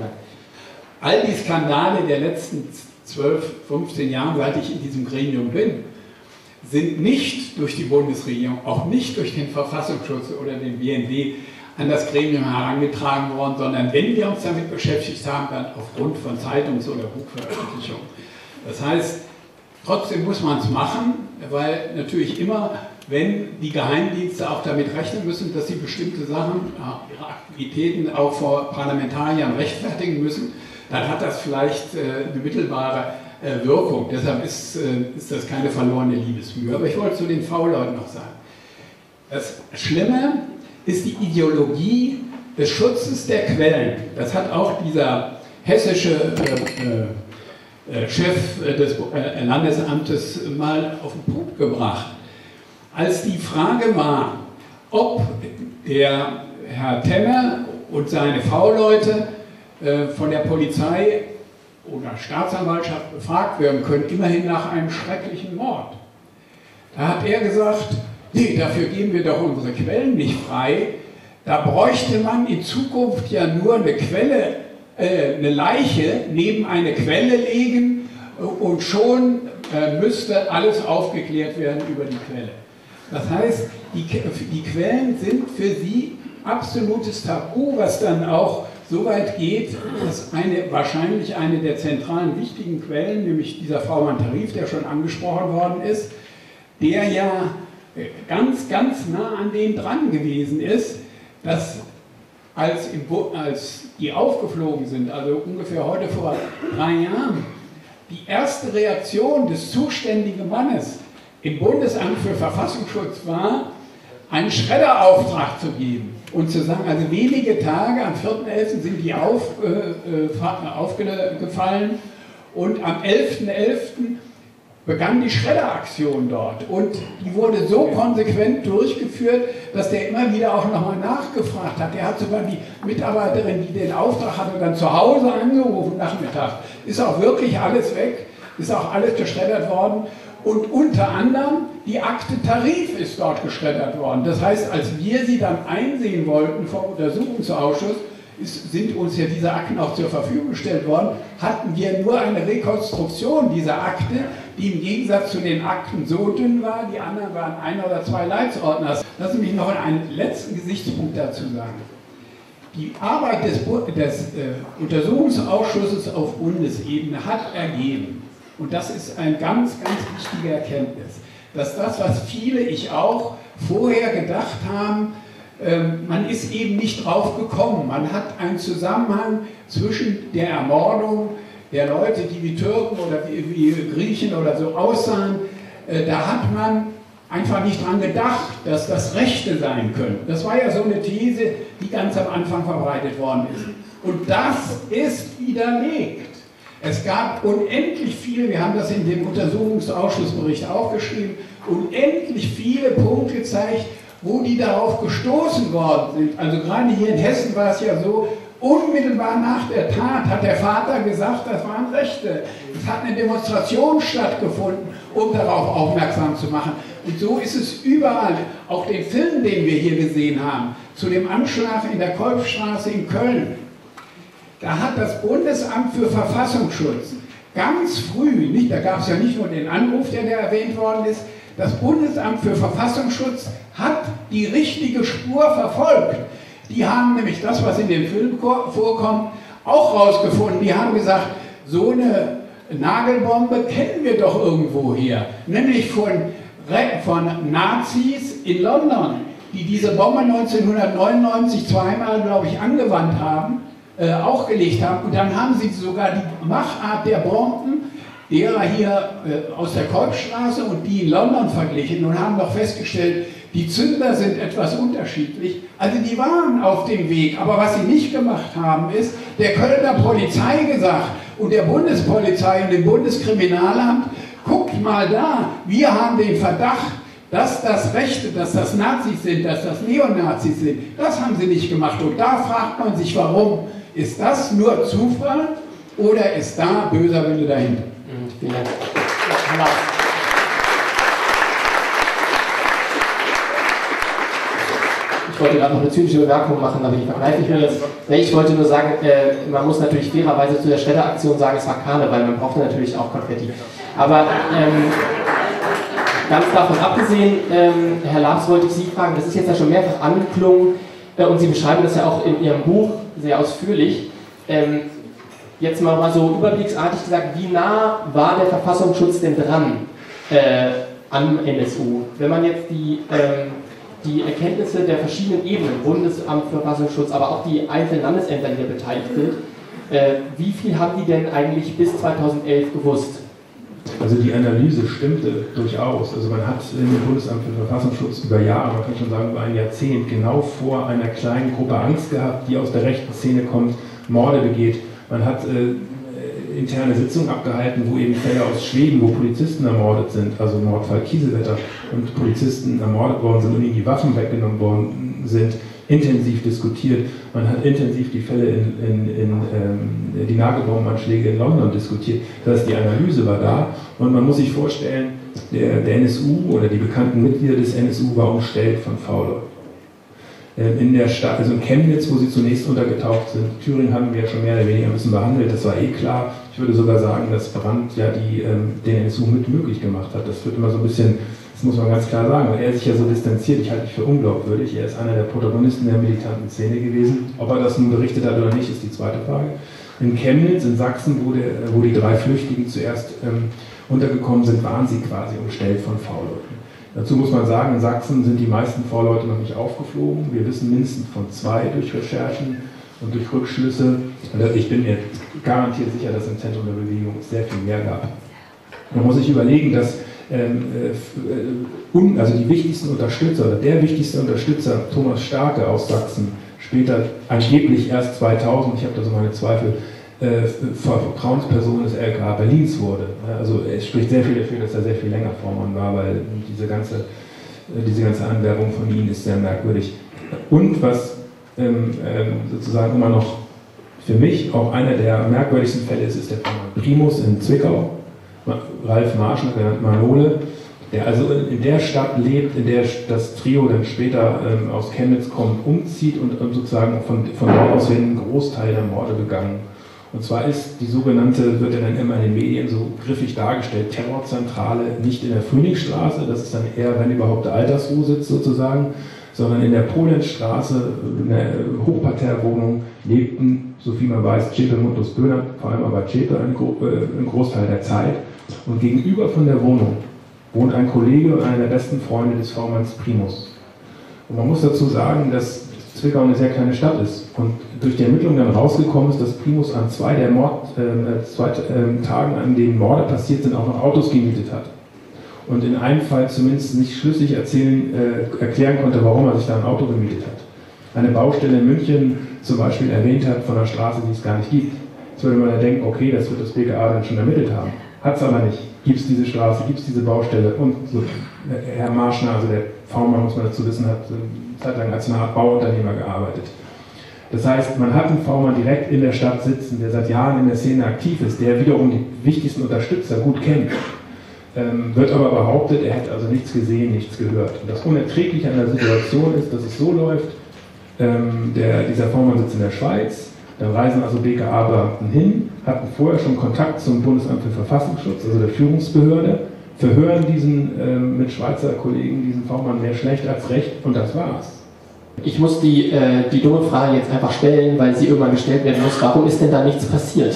All die Skandale der letzten zwölf, fünfzehn Jahre, seit ich in diesem Gremium bin, sind nicht durch die Bundesregierung, auch nicht durch den Verfassungsschutz oder den B N D an das Gremium herangetragen worden, sondern wenn wir uns damit beschäftigt haben, dann aufgrund von Zeitungs- oder Buchveröffentlichungen. Das heißt, trotzdem muss man es machen, weil natürlich immer, wenn die Geheimdienste auch damit rechnen müssen, dass sie bestimmte Sachen, ihre Aktivitäten auch vor Parlamentariern rechtfertigen müssen, dann hat das vielleicht äh, eine mittelbare äh, Wirkung. Deshalb ist, äh, ist das keine verlorene Liebesmühe. Aber ich wollte zu den V-Leuten noch sagen. Das Schlimme ist die Ideologie des Schutzes der Quellen. Das hat auch dieser hessische äh, äh, Chef des äh, Landesamtes mal auf den Punkt gebracht. Als die Frage war, ob der Herr Temmer und seine V-Leute von der Polizei oder Staatsanwaltschaft befragt werden können, immerhin nach einem schrecklichen Mord. Da hat er gesagt, nee, dafür geben wir doch unsere Quellen nicht frei. Da bräuchte man in Zukunft ja nur eine Quelle, äh, eine Leiche neben eine Quelle legen und schon äh, müsste alles aufgeklärt werden über die Quelle. Das heißt, die, die Quellen sind für sie absolutes Tabu, was dann auch so weit geht, dass eine, wahrscheinlich eine der zentralen wichtigen Quellen, nämlich dieser V-Mann-Tarif, der schon angesprochen worden ist, der ja ganz, ganz nah an dem dran gewesen ist, dass als, im, als die aufgeflogen sind, also ungefähr heute vor drei Jahren, die erste Reaktion des zuständigen Mannes im Bundesamt für Verfassungsschutz war, einen Schredderauftrag zu geben und zu sagen, also wenige Tage, am vierten elften sind die auf, äh, aufgefallen und am elften elften begann die Schredderaktion dort und die wurde so konsequent durchgeführt, dass der immer wieder auch nochmal nachgefragt hat. Der hat sogar die Mitarbeiterin, die den Auftrag hatte, dann zu Hause angerufen nachmittags. Ist auch wirklich alles weg, ist auch alles geschreddert worden und unter anderem die Akte Tarif ist dort geschreddert worden. Das heißt, als wir sie dann einsehen wollten vom Untersuchungsausschuss, ist, sind uns ja diese Akten auch zur Verfügung gestellt worden, hatten wir nur eine Rekonstruktion dieser Akte, die im Gegensatz zu den Akten so dünn war, die anderen waren ein oder zwei Leitsordner. Lassen Sie mich noch einen letzten Gesichtspunkt dazu sagen. Die Arbeit des, des äh, Untersuchungsausschusses auf Bundesebene hat ergeben, und das ist eine ganz, ganz wichtige Erkenntnis, dass das, was viele, ich auch, vorher gedacht haben, ähm, man ist eben nicht drauf gekommen. Man hat einen Zusammenhang zwischen der Ermordung der Leute, die wie Türken oder wie, wie Griechen oder so aussahen, äh, da hat man einfach nicht dran gedacht, dass das Rechte sein können. Das war ja so eine These, die ganz am Anfang verbreitet worden ist. Und das ist widerlegt. Es gab unendlich viele, wir haben das in dem Untersuchungsausschussbericht aufgeschrieben, unendlich viele Punkte gezeigt, wo die darauf gestoßen worden sind. Also gerade hier in Hessen war es ja so, unmittelbar nach der Tat hat der Vater gesagt, das waren Rechte. Es hat eine Demonstration stattgefunden, um darauf aufmerksam zu machen. Und so ist es überall, auch den Film, den wir hier gesehen haben, zu dem Anschlag in der Kolbstraße in Köln. Da hat das Bundesamt für Verfassungsschutz ganz früh, nicht, da gab es ja nicht nur den Anruf, der da erwähnt worden ist, das Bundesamt für Verfassungsschutz hat die richtige Spur verfolgt. Die haben nämlich das, was in dem Film vorkommt, auch rausgefunden. Die haben gesagt, so eine Nagelbombe kennen wir doch irgendwo her, nämlich von von Nazis in London, die diese Bombe neunzehnhundertneunundneunzig zweimal, glaube ich, angewandt haben, äh, auch gelegt haben. Und dann haben sie sogar die Machart der Bomben, derer hier äh, aus der Kolbstraße und die in London verglichen und haben doch festgestellt, die Zünder sind etwas unterschiedlich. Also die waren auf dem Weg, aber was sie nicht gemacht haben, ist, der Kölner Polizei gesagt und der Bundespolizei und dem Bundeskriminalamt, guckt mal da, wir haben den Verdacht, dass das Rechte, dass das Nazis sind, dass das Neonazis sind. Das haben sie nicht gemacht. Und da fragt man sich, warum? Ist das nur Zufall oder ist da böser Wille dahinter? Vielen Dank. Ich wollte gerade noch eine zynische Bemerkung machen, aber die vergleiche ich mir jetzt. Ich wollte nur sagen, äh, man muss natürlich fairerweise zu der Schredderaktion sagen, es war Karneval, man brauchte natürlich auch Konfetti. Aber ähm, ganz davon abgesehen, ähm, Herr Labs, wollte ich Sie fragen, das ist jetzt ja schon mehrfach angeklungen äh, und Sie beschreiben das ja auch in Ihrem Buch sehr ausführlich. Ähm, jetzt mal, mal so überblicksartig gesagt, wie nah war der Verfassungsschutz denn dran äh, am N S U? Wenn man jetzt die, ähm, die Erkenntnisse der verschiedenen Ebenen, Bundesamt für Verfassungsschutz, aber auch die einzelnen Landesämter, die hier beteiligt sind, äh, wie viel haben die denn eigentlich bis zweitausendelf gewusst? Also die Analyse stimmte durchaus. Also man hat im Bundesamt für Verfassungsschutz über Jahre, man kann schon sagen über ein Jahrzehnt, genau vor einer kleinen Gruppe Angst gehabt, die aus der rechten Szene kommt, Morde begeht. Man hat äh, interne Sitzungen abgehalten, wo eben Fälle aus Schweden, wo Polizisten ermordet sind, also Mordfall Kiesewetter, und Polizisten ermordet worden sind und ihnen die Waffen weggenommen worden sind, intensiv diskutiert. Man hat intensiv die Fälle in, in, in ähm, die Nagelbombenanschläge in London diskutiert. Das heißt, die Analyse war da und man muss sich vorstellen, der, der N S U oder die bekannten Mitglieder des N S U war umstellt von V-Leuten. Ähm, in der Stadt, also in Chemnitz, wo sie zunächst untergetaucht sind, Thüringen haben wir ja schon mehr oder weniger ein bisschen behandelt, das war eh klar. Ich würde sogar sagen, dass Brandt ja die, ähm, den N S U mit möglich gemacht hat. Das wird immer so ein bisschen, das muss man ganz klar sagen, weil er sich ja so distanziert, ich halte ihn für unglaubwürdig, er ist einer der Protagonisten der militanten Szene gewesen. Ob er das nun berichtet hat oder nicht, ist die zweite Frage. In Chemnitz, in Sachsen, wo, der, wo die drei Flüchtigen zuerst ähm, untergekommen sind, waren sie quasi umstellt von V-Leuten. Dazu muss man sagen, in Sachsen sind die meisten V-Leute noch nicht aufgeflogen. Wir wissen mindestens von zwei durch Recherchen und durch Rückschlüsse. Und ich bin mir garantiert sicher, dass im Zentrum der Bewegung es sehr viel mehr gab. Man muss sich überlegen, dass ähm, äh, un, also die wichtigsten Unterstützer oder der wichtigste Unterstützer, Thomas Starke aus Sachsen, später angeblich erst zweitausend, ich habe da so meine Zweifel, äh, Vertrauensperson des L K A Berlins wurde. Also es spricht sehr viel dafür, dass er sehr viel länger Vormann war, weil diese ganze, diese ganze Anwerbung von ihm ist sehr merkwürdig. Und was ähm, ähm, sozusagen immer noch für mich auch einer der merkwürdigsten Fälle ist, ist der von Primus in Zwickau, Ralf Marschner, genannt Manole, der also in der Stadt lebt, in der das Trio dann später ähm, aus Chemnitz kommt, umzieht und, und sozusagen von, von dort aus werden ein Großteil der Morde begangen. Und zwar ist die sogenannte, wird ja dann immer in den Medien so griffig dargestellt, Terrorzentrale nicht in der Phoenixstraße, das ist dann eher, wenn überhaupt, der Altersruhesitz sozusagen, sondern in der Polenzstraße, in der Hochparterrewohnung, lebten, so viel man weiß, Zschäpe, Mundus, Böhner, vor allem aber Zschäpe, ein, ein Großteil der Zeit. Und gegenüber von der Wohnung wohnt ein Kollege und einer der besten Freunde des V-Manns Primus. Und man muss dazu sagen, dass Zwickau eine sehr kleine Stadt ist und durch die Ermittlung dann rausgekommen ist, dass Primus an zwei der Mord, äh, zwei äh, Tagen, an denen Morde passiert sind, auch noch Autos gemietet hat. Und in einem Fall zumindest nicht schlüssig erzählen, äh, erklären konnte, warum er sich da ein Auto gemietet hat. Eine Baustelle in München zum Beispiel erwähnt hat von einer Straße, die es gar nicht gibt. Jetzt würde man ja denken, okay, das wird das B K A dann schon ermittelt haben. Hat es aber nicht. Gibt es diese Straße, gibt es diese Baustelle und so. Herr Marschner, also der V-Mann, muss man dazu wissen, hat eine Zeit lang als eine Art Bauunternehmer gearbeitet. Das heißt, man hat einen V-Mann direkt in der Stadt sitzen, der seit Jahren in der Szene aktiv ist, der wiederum die wichtigsten Unterstützer gut kennt. Ähm, wird aber behauptet, er hätte also nichts gesehen, nichts gehört. Und das Unerträgliche an der Situation ist, dass es so läuft, ähm, der, dieser V-Mann sitzt in der Schweiz, dann reisen also B K A-Beamten hin, hatten vorher schon Kontakt zum Bundesamt für Verfassungsschutz, also der Führungsbehörde, verhören diesen ähm, mit Schweizer Kollegen, diesen V-Mann mehr schlecht als recht und das war's. Ich muss die, äh, die dumme Frage jetzt einfach stellen, weil sie irgendwann gestellt werden muss. Warum ist denn da nichts passiert?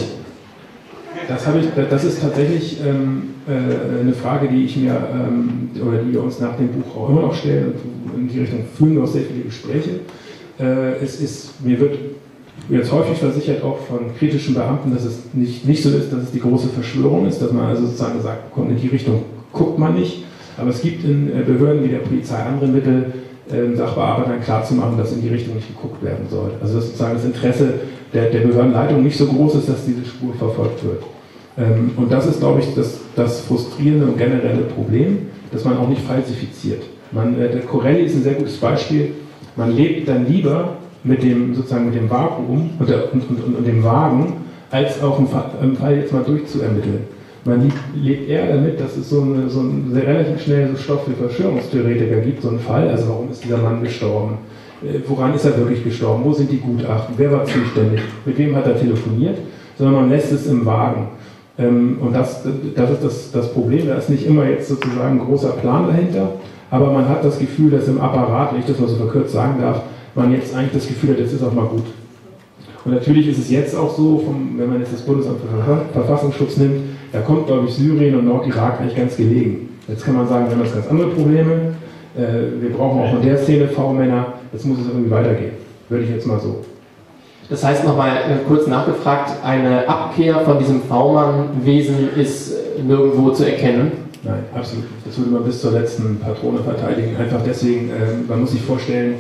Das, habe ich, das ist tatsächlich ähm, äh, eine Frage, die ich mir ähm, oder die wir uns nach dem Buch auch immer noch stellen. Und in die Richtung führen wir auch sehr viele Gespräche. Äh, es ist, mir wird jetzt häufig versichert, auch von kritischen Beamten, dass es nicht, nicht so ist, dass es die große Verschwörung ist, dass man also sozusagen sagt, kommt in die Richtung, guckt man nicht. Aber es gibt in äh, Behörden wie der Polizei andere Mittel, äh, Sachbearbeitern klarzumachen, dass in die Richtung nicht geguckt werden soll. Also dass sozusagen das Interesse der, der Behördenleitung nicht so groß ist, dass diese Spur verfolgt wird. Ähm, und das ist, glaube ich, das, das frustrierende und generelle Problem, dass man auch nicht falsifiziert. Man, äh, der Corelli ist ein sehr gutes Beispiel. Man lebt dann lieber mit dem, sozusagen mit dem Vakuum und, der, und, und, und dem Wagen, als auch im Fall, im Fall jetzt mal durchzuermitteln. Man lebt eher damit, dass es so, eine, so einen sehr relativ schnell so Stoff für Verschwörungstheoretiker gibt, so einen Fall, also warum ist dieser Mann gestorben, äh, woran ist er wirklich gestorben, wo sind die Gutachten, wer war zuständig, mit wem hat er telefoniert, sondern man lässt es im Wagen. Ähm, und das, das ist das, das Problem, da ist nicht immer jetzt sozusagen ein großer Plan dahinter, aber man hat das Gefühl, dass im Apparat, wenn ich das mal so verkürzt sagen darf, man jetzt eigentlich das Gefühl hat, jetzt ist auch mal gut. Und natürlich ist es jetzt auch so, vom, wenn man jetzt das Bundesamt für Verfassungsschutz nimmt, da kommt, glaube ich, Syrien und Nordirak eigentlich ganz gelegen. Jetzt kann man sagen, wir haben jetzt ganz andere Probleme, äh, wir brauchen auch in der Szene V-Männer, jetzt muss es irgendwie weitergehen. Würde ich jetzt mal so. Das heißt, nochmal äh, kurz nachgefragt, eine Abkehr von diesem V-Mann-Wesen ist äh, nirgendwo zu erkennen? Nein, absolut nicht. Das würde man bis zur letzten Patrone verteidigen. Einfach deswegen, äh, man muss sich vorstellen,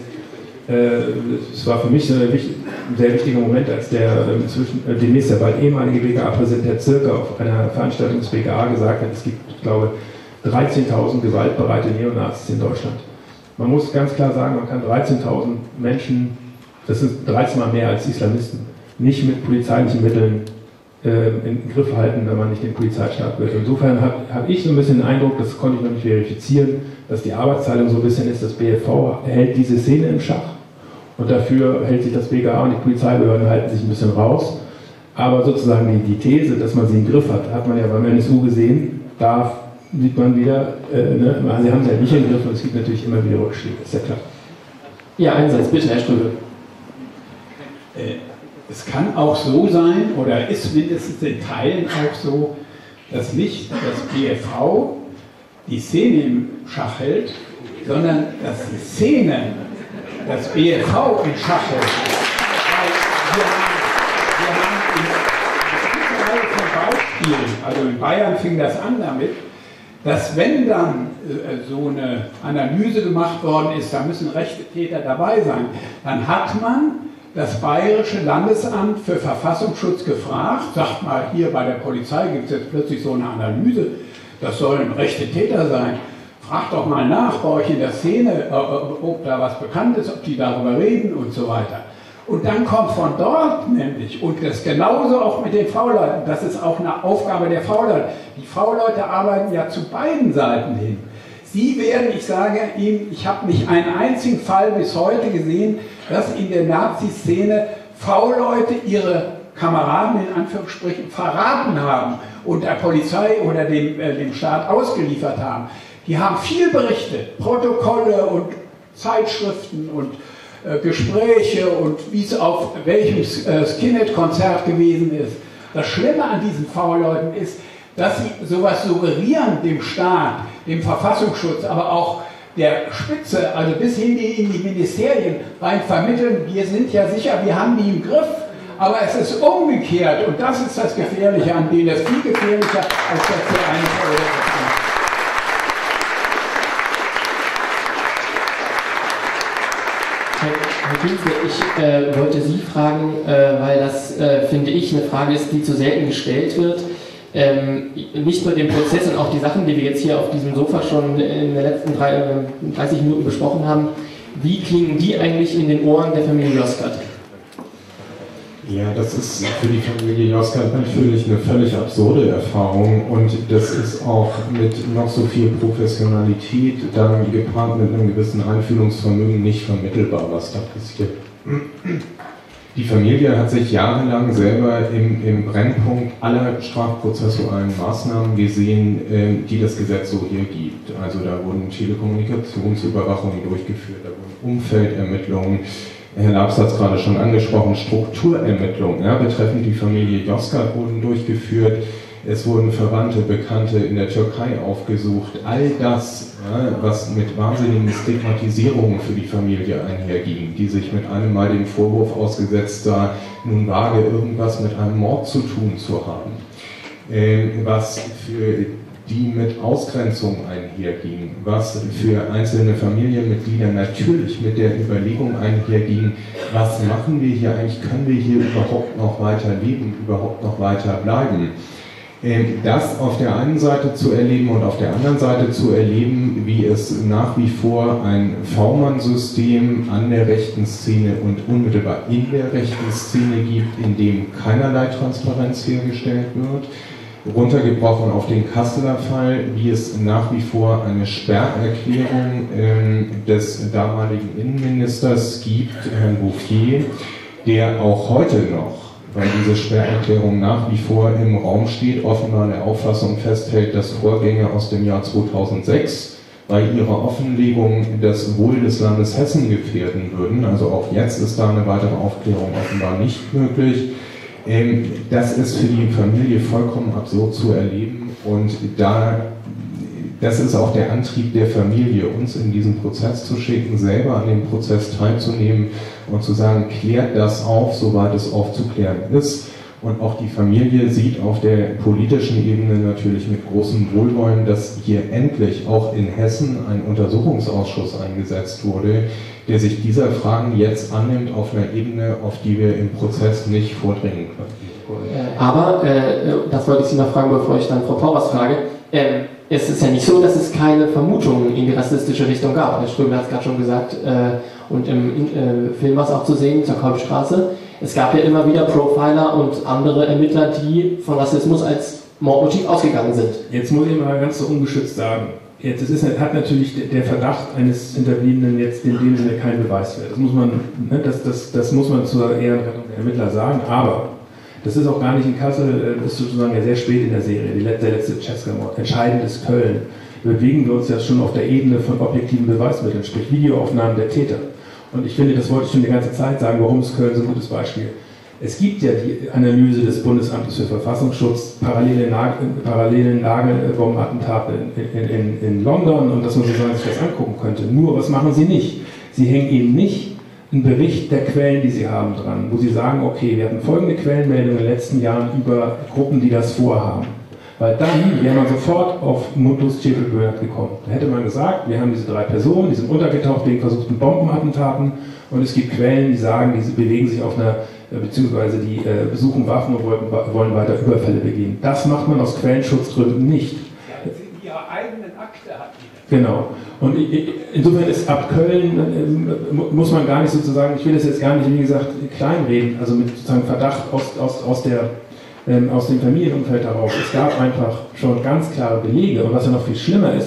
es war für mich ein sehr wichtiger Moment, als der inzwischen, demnächst der bald ehemalige B K A-Präsident Herr Zirke auf einer Veranstaltung des B K A gesagt hat, es gibt, ich glaube, dreizehntausend gewaltbereite Neonazis in Deutschland. Man muss ganz klar sagen, man kann dreizehntausend Menschen, das sind dreizehn Mal mehr als Islamisten, nicht mit polizeilichen Mitteln äh, in den Griff halten, wenn man nicht den Polizeistaat will. Insofern habe hab ich so ein bisschen den Eindruck, das konnte ich noch nicht verifizieren, dass die Arbeitsteilung so ein bisschen ist, das B F V hält diese Szene im Schach. Und dafür hält sich das B K A und die Polizeibehörden halten sich ein bisschen raus. Aber sozusagen die, die These, dass man sie im Griff hat, hat man ja beim N S U gesehen. Da sieht man wieder, äh, ne, sie haben sie ja nicht im Griff und es gibt natürlich immer wieder Rückschläge, ist ja klar. Ja, Einsatz, bitte, Herr Ströbel. Äh, es kann auch so sein, oder ist mindestens in Teilen auch so, dass nicht das B F V die Szene im Schach hält, sondern dass die Szene das B F V in Schach hält. Weil wir haben, wir haben in einer Reihe von Beispielen, also in Bayern fing das an damit, dass wenn dann äh, so eine Analyse gemacht worden ist, da müssen rechte Täter dabei sein, dann hat man das Bayerische Landesamt für Verfassungsschutz gefragt, sagt mal, hier bei der Polizei gibt es jetzt plötzlich so eine Analyse, das sollen rechte Täter sein. Fragt doch mal nach bei euch in der Szene, ob da was bekannt ist, ob die darüber reden und so weiter. Und dann kommt von dort nämlich, und das genauso auch mit den V-Leuten, das ist auch eine Aufgabe der V-Leute. Die V-Leute arbeiten ja zu beiden Seiten hin. Sie werden, ich sage Ihnen, ich habe nicht einen einzigen Fall bis heute gesehen, dass in der Nazi-Szene V-Leute ihre Kameraden in Anführungsstrichen verraten haben und der Polizei oder dem, äh, dem Staat ausgeliefert haben. Die haben viel berichtet, Protokolle und Zeitschriften und äh, Gespräche und wie es auf welchem äh, Skinhead-Konzert gewesen ist. Das Schlimme an diesen V-Leuten ist, dass sie sowas suggerieren dem Staat, dem Verfassungsschutz, aber auch der Spitze, also bis hin in die Ministerien, rein vermitteln, wir sind ja sicher, wir haben die im Griff, aber es ist umgekehrt und das ist das Gefährliche an denen, das ist viel gefährlicher, als dass der eine verurteilt ist. Herr Künzle, ich äh, wollte Sie fragen, äh, weil das, äh, finde ich, eine Frage ist, die zu selten gestellt wird. Ähm, nicht nur den Prozess und auch die Sachen, die wir jetzt hier auf diesem Sofa schon in den letzten drei, dreißig Minuten besprochen haben, wie klingen die eigentlich in den Ohren der Familie Yozgat? Ja, das ist für die Familie Yozgat natürlich eine völlig absurde Erfahrung und das ist auch mit noch so viel Professionalität dann gepaart mit einem gewissen Einfühlungsvermögen nicht vermittelbar, was da passiert. Die Familie hat sich jahrelang selber im, im Brennpunkt aller strafprozessualen Maßnahmen gesehen, die das Gesetz so hergibt. Also da wurden Telekommunikationsüberwachungen durchgeführt, da wurden Umfeldermittlungen, Herr Labs hat es gerade schon angesprochen, Strukturermittlungen ja, betreffend die Familie Yozgat wurden durchgeführt. Es wurden Verwandte, Bekannte in der Türkei aufgesucht. All das, ja, was mit wahnsinnigen Stigmatisierungen für die Familie einherging, die sich mit einem Mal dem Vorwurf ausgesetzt sah, nun vage irgendwas mit einem Mord zu tun zu haben. Äh, was für die mit Ausgrenzung einherging, was für einzelne Familienmitglieder natürlich mit der Überlegung einherging, was machen wir hier eigentlich, können wir hier überhaupt noch weiter leben, überhaupt noch weiter bleiben. Das auf der einen Seite zu erleben und auf der anderen Seite zu erleben, wie es nach wie vor ein V-Mann-System an der rechten Szene und unmittelbar in der rechten Szene gibt, in dem keinerlei Transparenz hergestellt wird. Runtergebrochen auf den Kasseler Fall, wie es nach wie vor eine Sperrerklärung äh, des damaligen Innenministers gibt, Herrn Bouffier, der auch heute noch, weil diese Sperrerklärung nach wie vor im Raum steht, offenbar der Auffassung festhält, dass Vorgänge aus dem Jahr zweitausendsechs bei ihrer Offenlegung das Wohl des Landes Hessen gefährden würden. Also auch jetzt ist da eine weitere Aufklärung offenbar nicht möglich. Das ist für die Familie vollkommen absurd zu erleben und da, das ist auch der Antrieb der Familie, uns in diesen Prozess zu schicken, selber an dem Prozess teilzunehmen und zu sagen, klärt das auf, soweit es aufzuklären ist. Und auch die Familie sieht auf der politischen Ebene natürlich mit großem Wohlwollen, dass hier endlich auch in Hessen ein Untersuchungsausschuss eingesetzt wurde, der sich dieser Fragen jetzt annimmt auf einer Ebene, auf die wir im Prozess nicht vordringen können. Aber, äh, das wollte ich Sie noch fragen, bevor ich dann Frau Pauwers frage, äh, es ist ja nicht so, dass es keine Vermutungen in die rassistische Richtung gab. Herr Ströbel hat es gerade schon gesagt, äh, und im äh, Film war es auch zu sehen, zur Kolbstraße. Es gab ja immer wieder Profiler und andere Ermittler, die von Rassismus als Mordmotiv ausgegangen sind. Jetzt muss ich mal ganz so ungeschützt sagen, jetzt es ist, hat natürlich der Verdacht eines Hinterbliebenen jetzt in dem Sinne kein Beweiswert. Das muss man, ne, das, das, das muss man zur Ehrenrettung der Ermittler sagen, aber das ist auch gar nicht in Kassel, das ist sozusagen ja sehr spät in der Serie, die letzte, der letzte Czeska-Mord. Entscheidend ist Köln. Da bewegen wir uns ja schon auf der Ebene von objektiven Beweismitteln, sprich Videoaufnahmen der Täter. Und ich finde, das wollte ich schon die ganze Zeit sagen, warum ist Köln so ein gutes Beispiel. Es gibt ja die Analyse des Bundesamtes für Verfassungsschutz, parallele, parallele Nagelbombenattentate in, in, in, in London und dass man sozusagen sich das angucken könnte. Nur, was machen sie nicht? Sie hängen eben nicht einen Bericht der Quellen, die sie haben, dran, wo sie sagen, okay, wir hatten folgende Quellenmeldungen in den letzten Jahren über Gruppen, die das vorhaben. Weil dann wäre man sofort auf Mundus Cepelböhrt gekommen. Da hätte man gesagt, wir haben diese drei Personen, die sind untergetaucht wegen versuchten Bombenattentaten und es gibt Quellen, die sagen, die bewegen sich auf einer, beziehungsweise die äh, besuchen Waffen und wollen, wollen weiter Überfälle begehen. Das macht man aus Quellenschutzgründen nicht. Ja, das in ihrer eigenen Akte hat die. Genau. Und insofern ist ab Köln, äh, muss man gar nicht sozusagen, ich will das jetzt gar nicht, wie gesagt, kleinreden, also mit sozusagen Verdacht aus, aus, aus der aus dem Familienumfeld heraus. Es gab einfach schon ganz klare Belege und was ja noch viel schlimmer ist,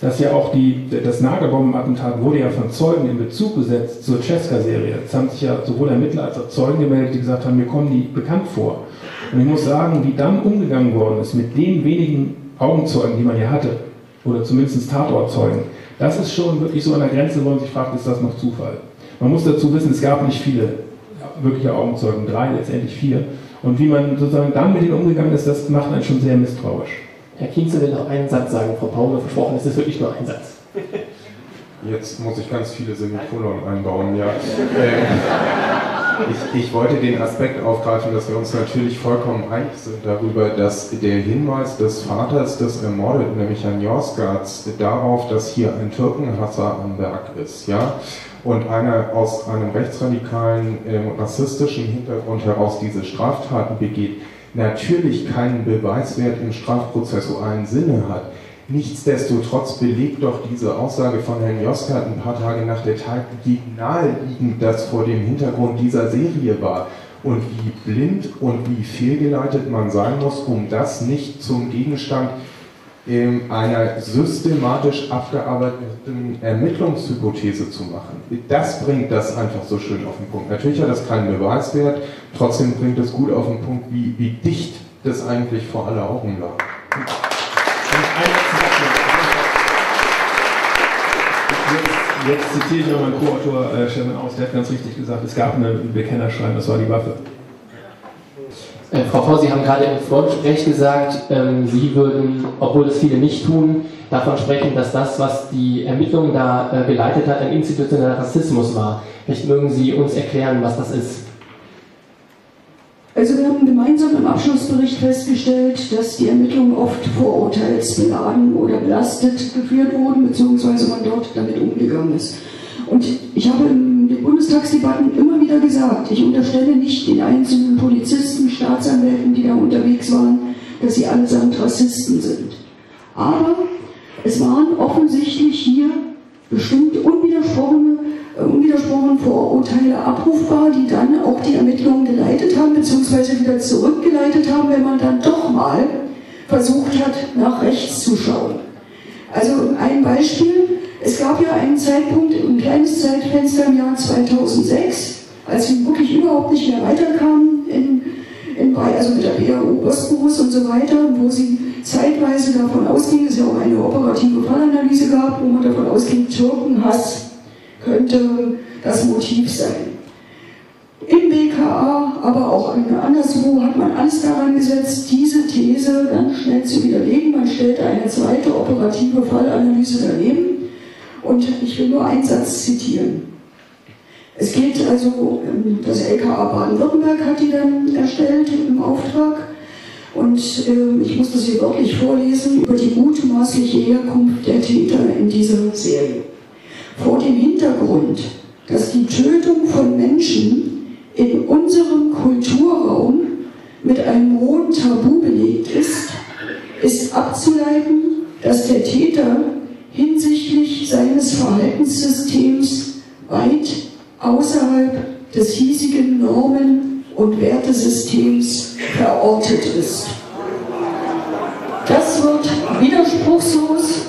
dass ja auch die, das Nagelbombenattentat wurde ja von Zeugen in Bezug gesetzt zur Cesca-Serie. Es haben sich ja sowohl Ermittler als auch Zeugen gemeldet, die gesagt haben, mir kommen die bekannt vor. Und ich muss sagen, wie dann umgegangen worden ist mit den wenigen Augenzeugen, die man ja hatte, oder zumindest Tatortzeugen, das ist schon wirklich so an der Grenze, wo man sich fragt, ist das noch Zufall? Man muss dazu wissen, es gab nicht viele wirkliche Augenzeugen, drei, letztendlich vier. Und wie man sozusagen dann mit denen umgegangen ist, das macht einen schon sehr misstrauisch. Herr Kienze will noch einen Satz sagen, Frau Paul versprochen, es ist wirklich nur ein Satz. Jetzt muss ich ganz viele Semikolon einbauen, ja. Ähm, ich, ich wollte den Aspekt aufgreifen, dass wir uns natürlich vollkommen einig sind darüber, dass der Hinweis des Vaters des Ermordeten, nämlich Herrn Yozgat, darauf, dass hier ein Türkenhasser am Werk ist, ja, und einer aus einem rechtsradikalen, ähm, rassistischen Hintergrund heraus diese Straftaten begeht, natürlich keinen Beweiswert im strafprozessualen Sinne hat. Nichtsdestotrotz belegt doch diese Aussage von Herrn Yozgat ein paar Tage nach der Tat, wie naheliegend das vor dem Hintergrund dieser Serie war und wie blind und wie fehlgeleitet man sein muss, um das nicht zum Gegenstand ähm, einer systematisch abgearbeiteten Ermittlungshypothese zu machen. Das bringt das einfach so schön auf den Punkt. Natürlich hat das keinen Beweiswert, trotzdem bringt es gut auf den Punkt, wie, wie dicht das eigentlich vor aller Augen lag. Jetzt, jetzt zitiere ich noch meinen Co-Autor äh, Stefan Aus, der hat ganz richtig gesagt, es gab ein Bekennerschreiben, das war die Waffe. Äh, Frau Paul, Sie haben gerade im Vorgespräch gesagt, ähm, Sie würden, obwohl das viele nicht tun, davon sprechen, dass das, was die Ermittlungen da äh, geleitet hat, ein institutioneller Rassismus war. Vielleicht mögen Sie uns erklären, was das ist. Also wir haben gemeinsam im Abschlussbericht festgestellt, dass die Ermittlungen oft vorurteilsbeladen oder belastet geführt wurden, beziehungsweise man dort damit umgegangen ist. Und ich habe in den Bundestagsdebatten immer wieder gesagt, ich unterstelle nicht den einzelnen Polizisten, Staatsanwälten, die da unterwegs waren, dass sie allesamt Rassisten sind. Aber es waren offensichtlich hier bestimmt unwidersprochene, äh, unwidersprochene Vorurteile abrufbar, die dann auch die Ermittlungen geleitet haben, beziehungsweise wieder zurückgeleitet haben, wenn man dann doch mal versucht hat, nach rechts zu schauen. Also ein Beispiel, es gab ja einen Zeitpunkt, ein kleines Zeitfenster im Jahr zweitausendsechs, als wir wirklich überhaupt nicht mehr weiterkamen, in, in, also mit der B A U Osterus und so weiter, wo sie zeitweise davon ausging, es ja auch eine operative Fallanalyse gab, wo man davon ausging, Türkenhass könnte das Motiv sein. Im B K A, aber auch anderswo hat man alles daran gesetzt, diese These ganz schnell zu widerlegen. Man stellte eine zweite operative Fallanalyse daneben und ich will nur einen Satz zitieren. Es geht also, das L K A Baden-Württemberg hat die dann erstellt im Auftrag und äh, ich muss das hier wörtlich vorlesen, über die mutmaßliche Herkunft der Täter in dieser Serie. Vor dem Hintergrund, dass die Tötung von Menschen in unserem Kulturraum mit einem hohen Tabu belegt ist, ist abzuleiten, dass der Täter hinsichtlich seines Verhaltenssystems weit außerhalb des hiesigen Normen- und Wertesystems verortet ist. Das wird widerspruchslos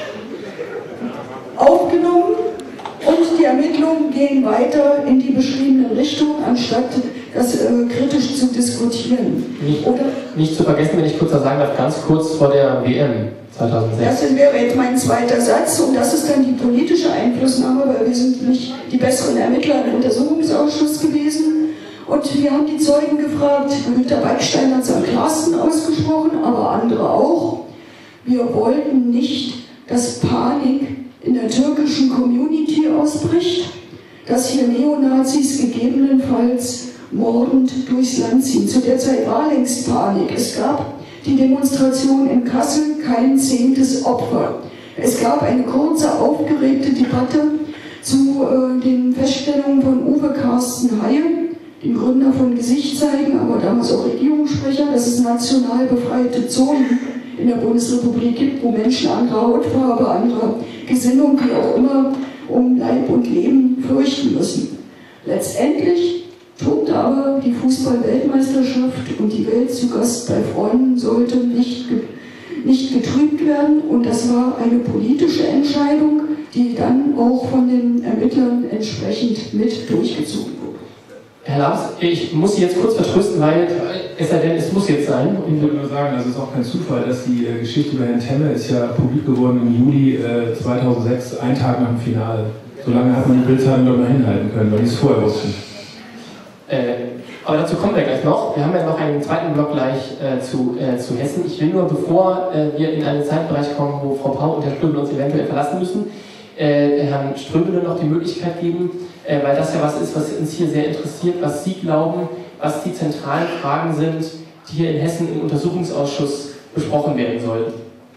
aufgenommen und die Ermittlungen gehen weiter in die beschriebene Richtung, anstatt das äh, kritisch zu diskutieren. Nicht, Oder, nicht zu vergessen, wenn ich kurz was sagen darf, ganz kurz vor der W M zweitausendsechs. das wäre jetzt mein zweiter Satz und das ist dann die politische Einflussnahme, weil wir sind nicht die besseren Ermittler im Untersuchungsausschuss gewesen und wir haben die Zeugen gefragt, Günter Beckstein hat es am klarsten ausgesprochen, aber andere auch. Wir wollten nicht, dass Panik in der türkischen Community ausbricht, dass hier Neonazis gegebenenfalls mordend durchs Land ziehen. Zu der Zeit war längst Panik. Es gab die Demonstration in Kassel, kein zehntes Opfer. Es gab eine kurze, aufgeregte Debatte zu äh, den Feststellungen von Uwe Carsten Haie, dem Gründer von Gesicht zeigen, aber damals auch Regierungssprecher, dass es national befreite Zonen in der Bundesrepublik gibt, wo Menschen anderer Hautfarbe, anderer Gesinnung, wie auch immer, um Leib und Leben fürchten müssen. Letztendlich tobt aber die Fußball-Weltmeisterschaft und die Welt zu Gast bei Freunden sollte nicht nicht getrübt werden. Und das war eine politische Entscheidung, die dann auch von den Ermittlern entsprechend mit durchgezogen wurde. Herr Labs, ich muss Sie jetzt kurz vertrösten, weil es sei denn, es muss jetzt sein. Ich würde nur sagen, also es ist auch kein Zufall, dass die äh, Geschichte über Herrn Temme ist ja publik geworden im Juli äh, zweitausendsechs, ein Tag nach dem Finale. So lange hat man die Bildzeitung noch mal hinhalten können, weil die es vorher wussten. Äh, aber dazu kommen wir gleich noch. Wir haben ja noch einen zweiten Block gleich äh, zu, äh, zu Hessen. Ich will nur, bevor äh, wir in einen Zeitbereich kommen, wo Frau Pau und Herr Ströbel uns eventuell verlassen müssen, äh, Herrn Ströbel noch die Möglichkeit geben, äh, weil das ja was ist, was uns hier sehr interessiert, was Sie glauben, was die zentralen Fragen sind, die hier in Hessen im Untersuchungsausschuss besprochen werden sollten.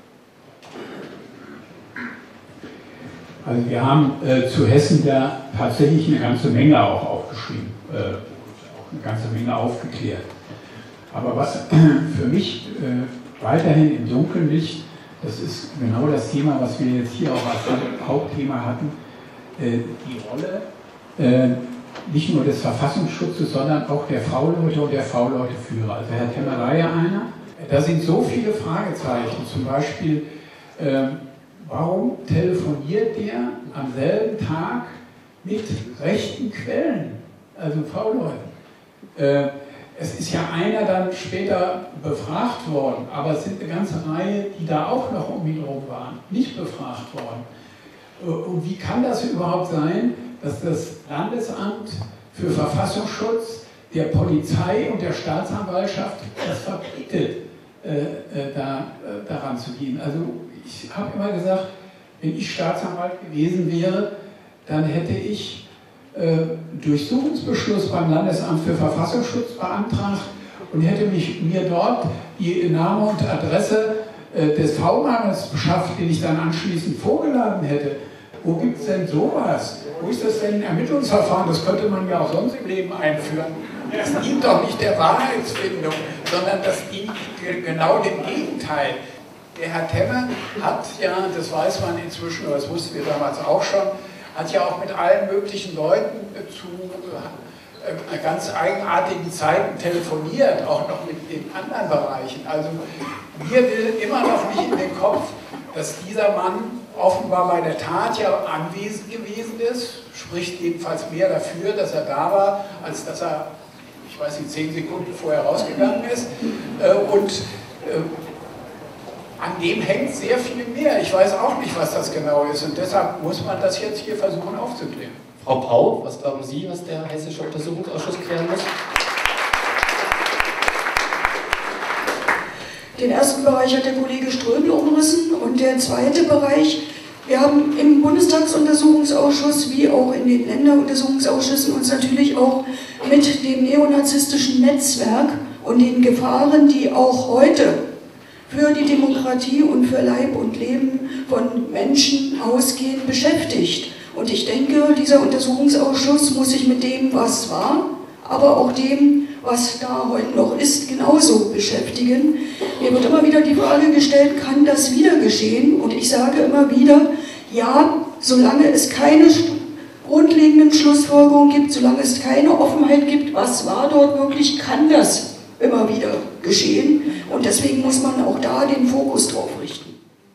Also wir haben äh, zu Hessen da tatsächlich eine ganze Menge auch aufgeschrieben, äh, auch eine ganze Menge aufgeklärt. Aber was für mich äh, weiterhin im Dunkeln liegt, das ist genau das Thema, was wir jetzt hier auch als Hauptthema hatten, äh, die Rolle äh, nicht nur des Verfassungsschutzes, sondern auch der V-Leute und der V-Leute-Führer. Also Herr Temme war ja einer. Da sind so viele Fragezeichen, zum Beispiel, äh, warum telefoniert der am selben Tag mit rechten Quellen, also V-Leuten? Äh, es ist ja einer dann später befragt worden, aber es sind eine ganze Reihe, die da auch noch um ihn herum waren, nicht befragt worden. Äh, und wie kann das überhaupt sein, dass das Landesamt für Verfassungsschutz der Polizei und der Staatsanwaltschaft das verbietet, äh, äh, da, äh, daran zu gehen? Also ich habe immer gesagt, wenn ich Staatsanwalt gewesen wäre, dann hätte ich äh, Durchsuchungsbeschluss beim Landesamt für Verfassungsschutz beantragt und hätte mich, mir dort die Name und Adresse äh, des V-Mannes beschafft, den ich dann anschließend vorgeladen hätte. Wo gibt es denn sowas? Wo ist das denn ein Ermittlungsverfahren? Das könnte man ja auch sonst im Leben einführen. Das dient doch nicht der Wahrheitsfindung, sondern das dient genau dem Gegenteil. Der Herr Temme hat ja, das weiß man inzwischen, oder das wussten wir damals auch schon, hat ja auch mit allen möglichen Leuten zu äh, ganz eigenartigen Zeiten telefoniert, auch noch mit den anderen Bereichen. Also mir will immer noch nicht in den Kopf, dass dieser Mann offenbar bei der Tat ja anwesend gewesen ist, spricht jedenfalls mehr dafür, dass er da war, als dass er, ich weiß nicht, zehn Sekunden vorher rausgegangen ist. Äh, und äh, an dem hängt sehr viel mehr. Ich weiß auch nicht, was das genau ist und deshalb muss man das jetzt hier versuchen aufzuklären. Frau Pau, was glauben Sie, was der Hessische Untersuchungsausschuss klären muss? Den ersten Bereich hat der Kollege Ströbel umrissen und der zweite Bereich, wir haben im Bundestagsuntersuchungsausschuss wie auch in den Länderuntersuchungsausschüssen uns natürlich auch mit dem neonazistischen Netzwerk und den Gefahren, die auch heute für die Demokratie und für Leib und Leben von Menschen ausgehen, beschäftigt. Und ich denke, dieser Untersuchungsausschuss muss sich mit dem, was war, aber auch dem, was da heute noch ist, genauso beschäftigen. Mir wird immer wieder die Frage gestellt, kann das wieder geschehen? Und ich sage immer wieder, ja, solange es keine grundlegenden Schlussfolgerungen gibt, solange es keine Offenheit gibt, was war dort wirklich, kann das immer wieder geschehen. Und deswegen muss man auch da den Fokus drauf richten.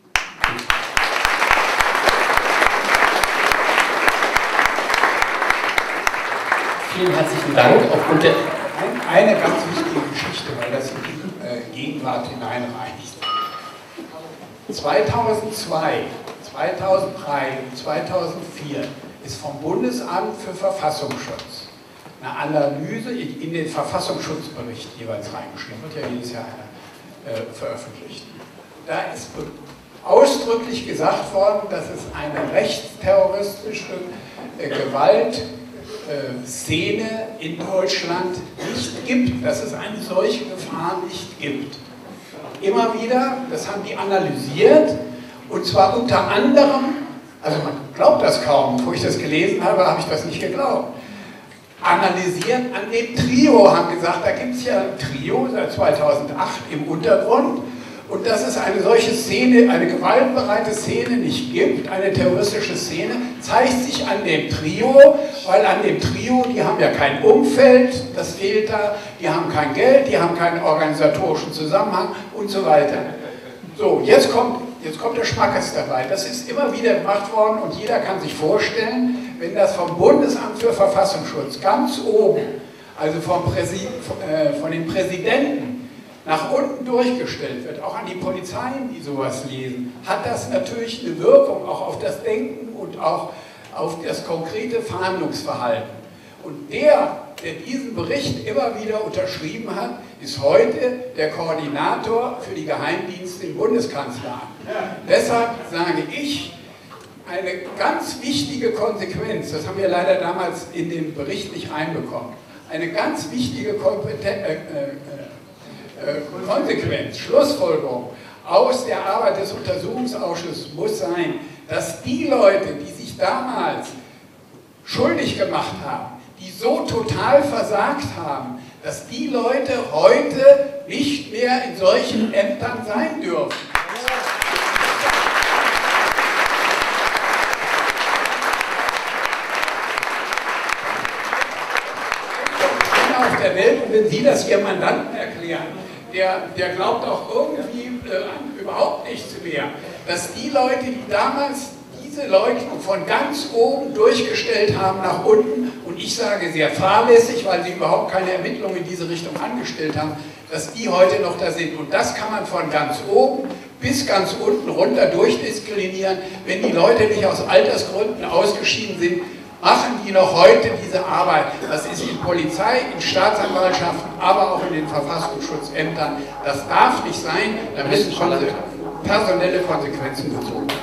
Vielen herzlichen Dank. Aufgrund der Eine ganz wichtige Geschichte, weil das in die äh, Gegenwart hineinreicht. zweitausendzwei, zweitausenddrei und zweitausendvier ist vom Bundesamt für Verfassungsschutz eine Analyse in, in den Verfassungsschutzbericht jeweils reingeschrieben, wird ja jedes Jahr einer äh, veröffentlicht. Da ist ausdrücklich gesagt worden, dass es eine rechtsterroristische äh, Gewalt Szene in Deutschland nicht gibt, dass es eine solche Gefahr nicht gibt. Immer wieder, das haben die analysiert, und zwar unter anderem, also man glaubt das kaum, bevor ich das gelesen habe, habe ich das nicht geglaubt, analysiert an dem Trio, haben gesagt, da gibt es ja ein Trio seit zweitausendacht im Untergrund, und dass es eine solche Szene, eine gewaltbereite Szene nicht gibt, eine terroristische Szene, zeigt sich an dem Trio, weil an dem Trio, die haben ja kein Umfeld, das fehlt da, die haben kein Geld, die haben keinen organisatorischen Zusammenhang und so weiter. So, jetzt kommt, jetzt kommt der Schmackes dabei. Das ist immer wieder gemacht worden und jeder kann sich vorstellen, wenn das vom Bundesamt für Verfassungsschutz ganz oben, also vom Präsi äh, von den Präsidenten nach unten durchgestellt wird, auch an die Polizeien, die sowas lesen, hat das natürlich eine Wirkung auch auf das Denken und auch auf das konkrete Verhandlungsverhalten. Und der, der diesen Bericht immer wieder unterschrieben hat, ist heute der Koordinator für die Geheimdienste im Bundeskanzleramt. Deshalb sage ich, eine ganz wichtige Konsequenz, das haben wir leider damals in den Bericht nicht reinbekommen, eine ganz wichtige Kompeten äh, äh, äh, Konsequenz, Schlussfolgerung aus der Arbeit des Untersuchungsausschusses muss sein, dass die Leute, die sich damals schuldig gemacht haben, die so total versagt haben, dass die Leute heute nicht mehr in solchen Ämtern sein dürfen. Auf der Welt, und wenn Sie das Ihrem Mandanten erklären, der, der glaubt auch irgendwie äh, überhaupt nichts mehr, dass die Leute, die damals diese Leugnung von ganz oben durchgestellt haben nach unten, und ich sage sehr fahrlässig, weil sie überhaupt keine Ermittlungen in diese Richtung angestellt haben, dass die heute noch da sind. Und das kann man von ganz oben bis ganz unten runter durchdisziplinieren. Wenn die Leute nicht aus Altersgründen ausgeschieden sind, machen die noch heute diese Arbeit. Das ist in Polizei, in Staatsanwaltschaften, aber auch in den Verfassungsschutzämtern. Das darf nicht sein, da müssen personelle Konsequenzen gezogen werden.